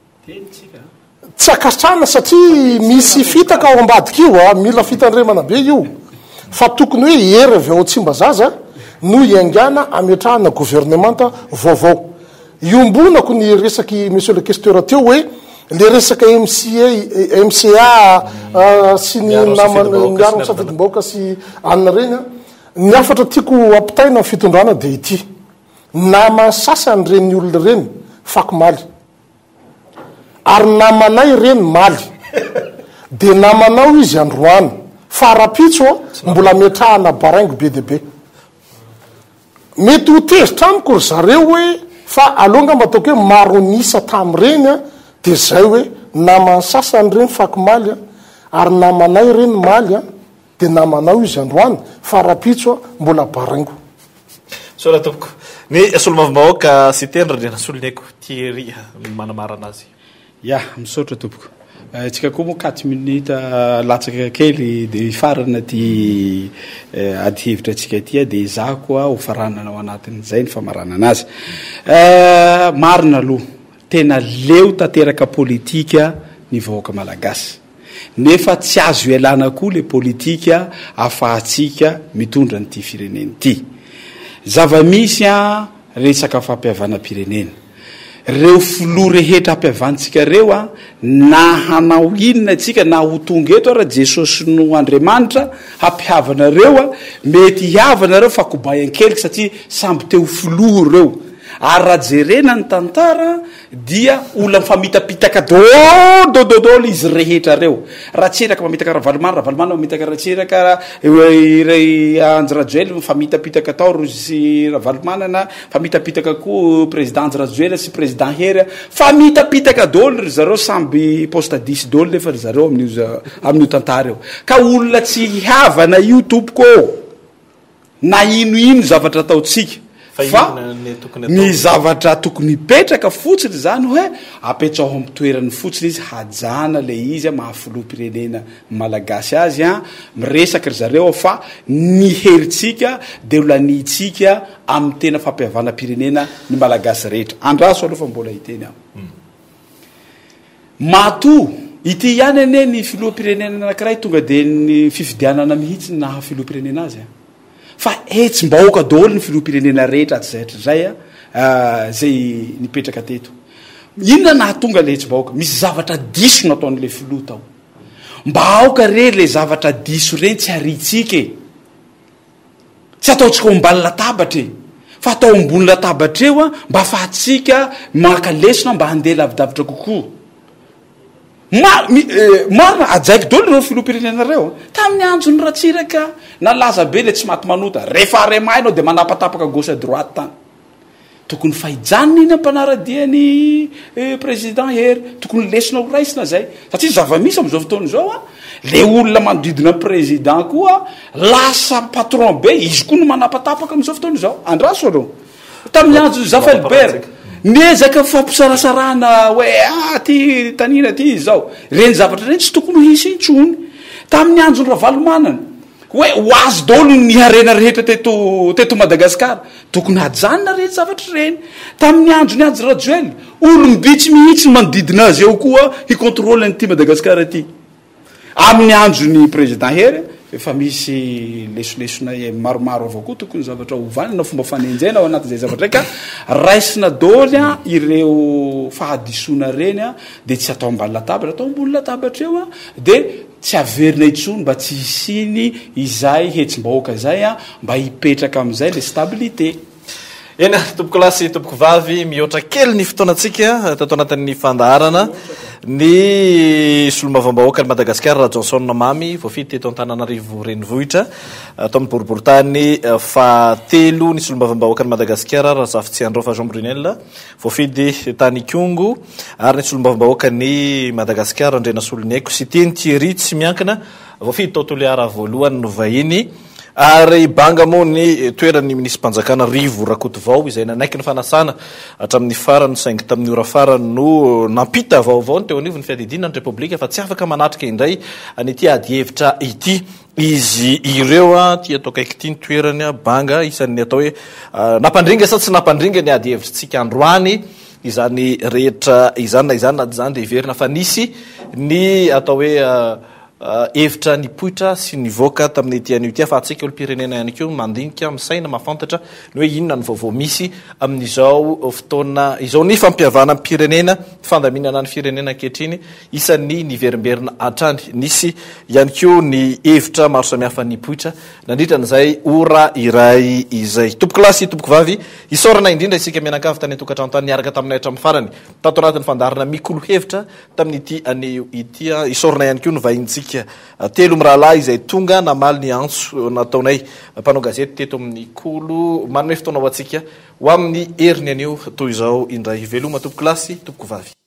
tsy akasitrahana satria misy fitaka ao ambadika io a mila fitandremana be io fa tokony hoe hery avy ao atsimba zaza no iangana ametrahana gouvernemanta vaovao iombonako ny resaky monsieur le questeur teo hoe le resaka MCA sy ny namamiaro ny safidim-bahoaka sy anina reny ny afatra tiako ampitaina ny fitondrana de ity nama sasany reny olona reny fakomaly ary namanay reny maly de namanao izy androany farapitso mbola metrahana baraingo be debe mety ho tezitra amiko ry zareo hoe fa alonga mba ataoko hoe maro nisa tam'ireny a de zay hoe namany sasany reny fakomaly a ary namanay reny maly a de namanao izy androany farapitso mbola baraingo sola tompoko ny solo mavombahoaka sy tendra de nasoloneko Thierry manamarana azy ya misaotra tompoko tsika koa moa 4 minutes latsaka kely de farana ty ady hevitra atsika tya de za koa ho faranana ao anatin'izay ny famarana anazy marina aloha tena leo tanteraka politika ny vahoaka malagasy nefa tsy azo ialana koa le politika afahatsika mitondra nyty firenena ty zava-misy a resaka fampiavana-pirenena reo filoha rehetra ampiavantsika reo a na hanao inona atsika na ho tonga eto ara Jesosy no Andriamanitra hampihavanareo a mety hiavanareo fa kobay ankeliky satria samby teo filoha reo ary raha jerena ny tantara dia olona mifamitapitaka dododolo izy rehetra reo raha tseraka mamitaka ravalomana mamitaka raha tseraka Anjy mifamitapitaka tao rozy ravalomana na famitapitaka koa président Anjy Rajoelina sy président Hery famitapitaka dolo ry zareo samby poste 10 dolo nefa ry zareo amin'io tantara eo ka olona tsy hiavana io tompoko na ino zavatra ataotsika fa ny zavatra tokony hipetraka fotsiny zany hoe apetraho amin'ny toerany fotsiny izy hajana le izy mahafiloha-pirenena malagasy azy a miresaka ry zareo fa ny heritsika de olanitsika amin'ny tena fampiavana-pirenena ny malagasy rehetra andraso aloha fa mbola hiteny aho mato ity ihany ane ny filoha-pirenena anankiray tonga de ny fifidianana mihitsy ny naha filoha-pirenena azy a fa etsy mbahoaka daholo ny filoha-pirenena rehetra aty zaitra zay a zay nipetraka teto inona nahatonga le etsy mbahoaka misy zavatra diso nataon'le filoha tao mba aoka re le zavatra diso reny tsy aritsike tsy ataotsika ombany latabatra fa atao ombony latabatra eo a mba fahatsika maka lesona mba handeha lavidavitra kokoa marina ajaiky dolo reo filoha-pirenena reo tamin'ny anjony ratsiraka nalaza be le tsy maty manota rehefa aremainao de manapatapaka gauche droite tany tokony fahijanony iny ampanaradiany président Hery tokony lesinao raisina zay satria zava-misy am'izao fotoana zao a le olona manodidina président koa lasa patron be izy koa no manapatapaka am'izao fotoana zao andraso aloha tamin'ny anjo Zafelbert nezaka fampisarasarana hoe ty tanina ty zao reny zavatra reny tsy tokony hisy intsony tamin'ny anjony Ravalomanana hoe ho azy daholo ny arena rehetra teto Madagasikara tokony hajanona rehetra zavatra reny tamin'ny andro ny Ady Rajoelina olombitsy mihitsy manodidina azy eo koa hicontrôle nyty Madagasikara ty amin'ny andro ny président Hery efa misy lesolesona maromaro avao koa tokony zavatra hovanina fomba fanenjena ao anatin'izay zavatra ka raisina daholo ireo fahadisoana reny de tsy atao ambany latabatra atao ambony latabatra eo de tsy averina itsony mba tsy hisiny izay hetsim-bahoaka zay mba hipetraka amin'izay le stabilité. Eny tompoko lasy tompoko vavy mihoatra kely ny fotoanantsika tato anatin'ny fandaharana ny solombavam-bahoaka ny Madagasikara raha Johnson Mamy voafidy teto Antananarivo renivohitra atao amin'ny boriboritany fahatelo ny solombavam-bahoaka ny Madagasikara raha Zafitsiandrofa Jean Brunel voafidy tany Kongo ary ny solombavam-bahoaka ny Madagasikara Andrena Solony Aiko sy teny Thierry tsy miankina voafidy tao Toliara voalohany no vahiny ary banga moa ny toerany minisy mpanjakana Rivo Rakotovao izay nanaiky ny fanasana hatramin'ny farany saingy tamin'ny ora farany no nampita vaovao ny teo anivony fiadidinana ny Repoblika fa tsy afaka manatrika indray an'ity ady hevitra ity izy ireo ty atao kaiky ty ny toerany banga isan'ny atao hoe nampandringa sa tsy nampandringa ny ady hevitrytsika androany izany rehetra izany na izany na zany de iverina fa nisy ny atao hoe hevitra nipoitra sy nivoaka tamin'ny tian'io ty fa atsika olo pirenena ihany koa mandinika misaina mafantatra ny hoe inona ny vaovao misy amin'izao fotoana izao ny fampiavana amin'ny pirenena fandaminana ny firenena ankehitriny isan'ny niverimberina hatrany nisy ihany koa ny hevitra maro samihafa nipoitra nandritra n'izay ora iray izay tompoko lasy tompoko vavy isorana indrindra isika mianakavy tany tokatrano tany niaraka taminay hatramin'ny farany tato anatin'ny fandarana mikolo hevitra tamin'ity aneo ity isorana ihany koa ny vahintsika telo mirahalahy izay tonga namaly ny antso nataonay mpanao gazety teto amin'ny kolo manome fotoana ho atsika ho amin'ny heriny anio toy izao indray veloma tompoko lasy tompoko vavy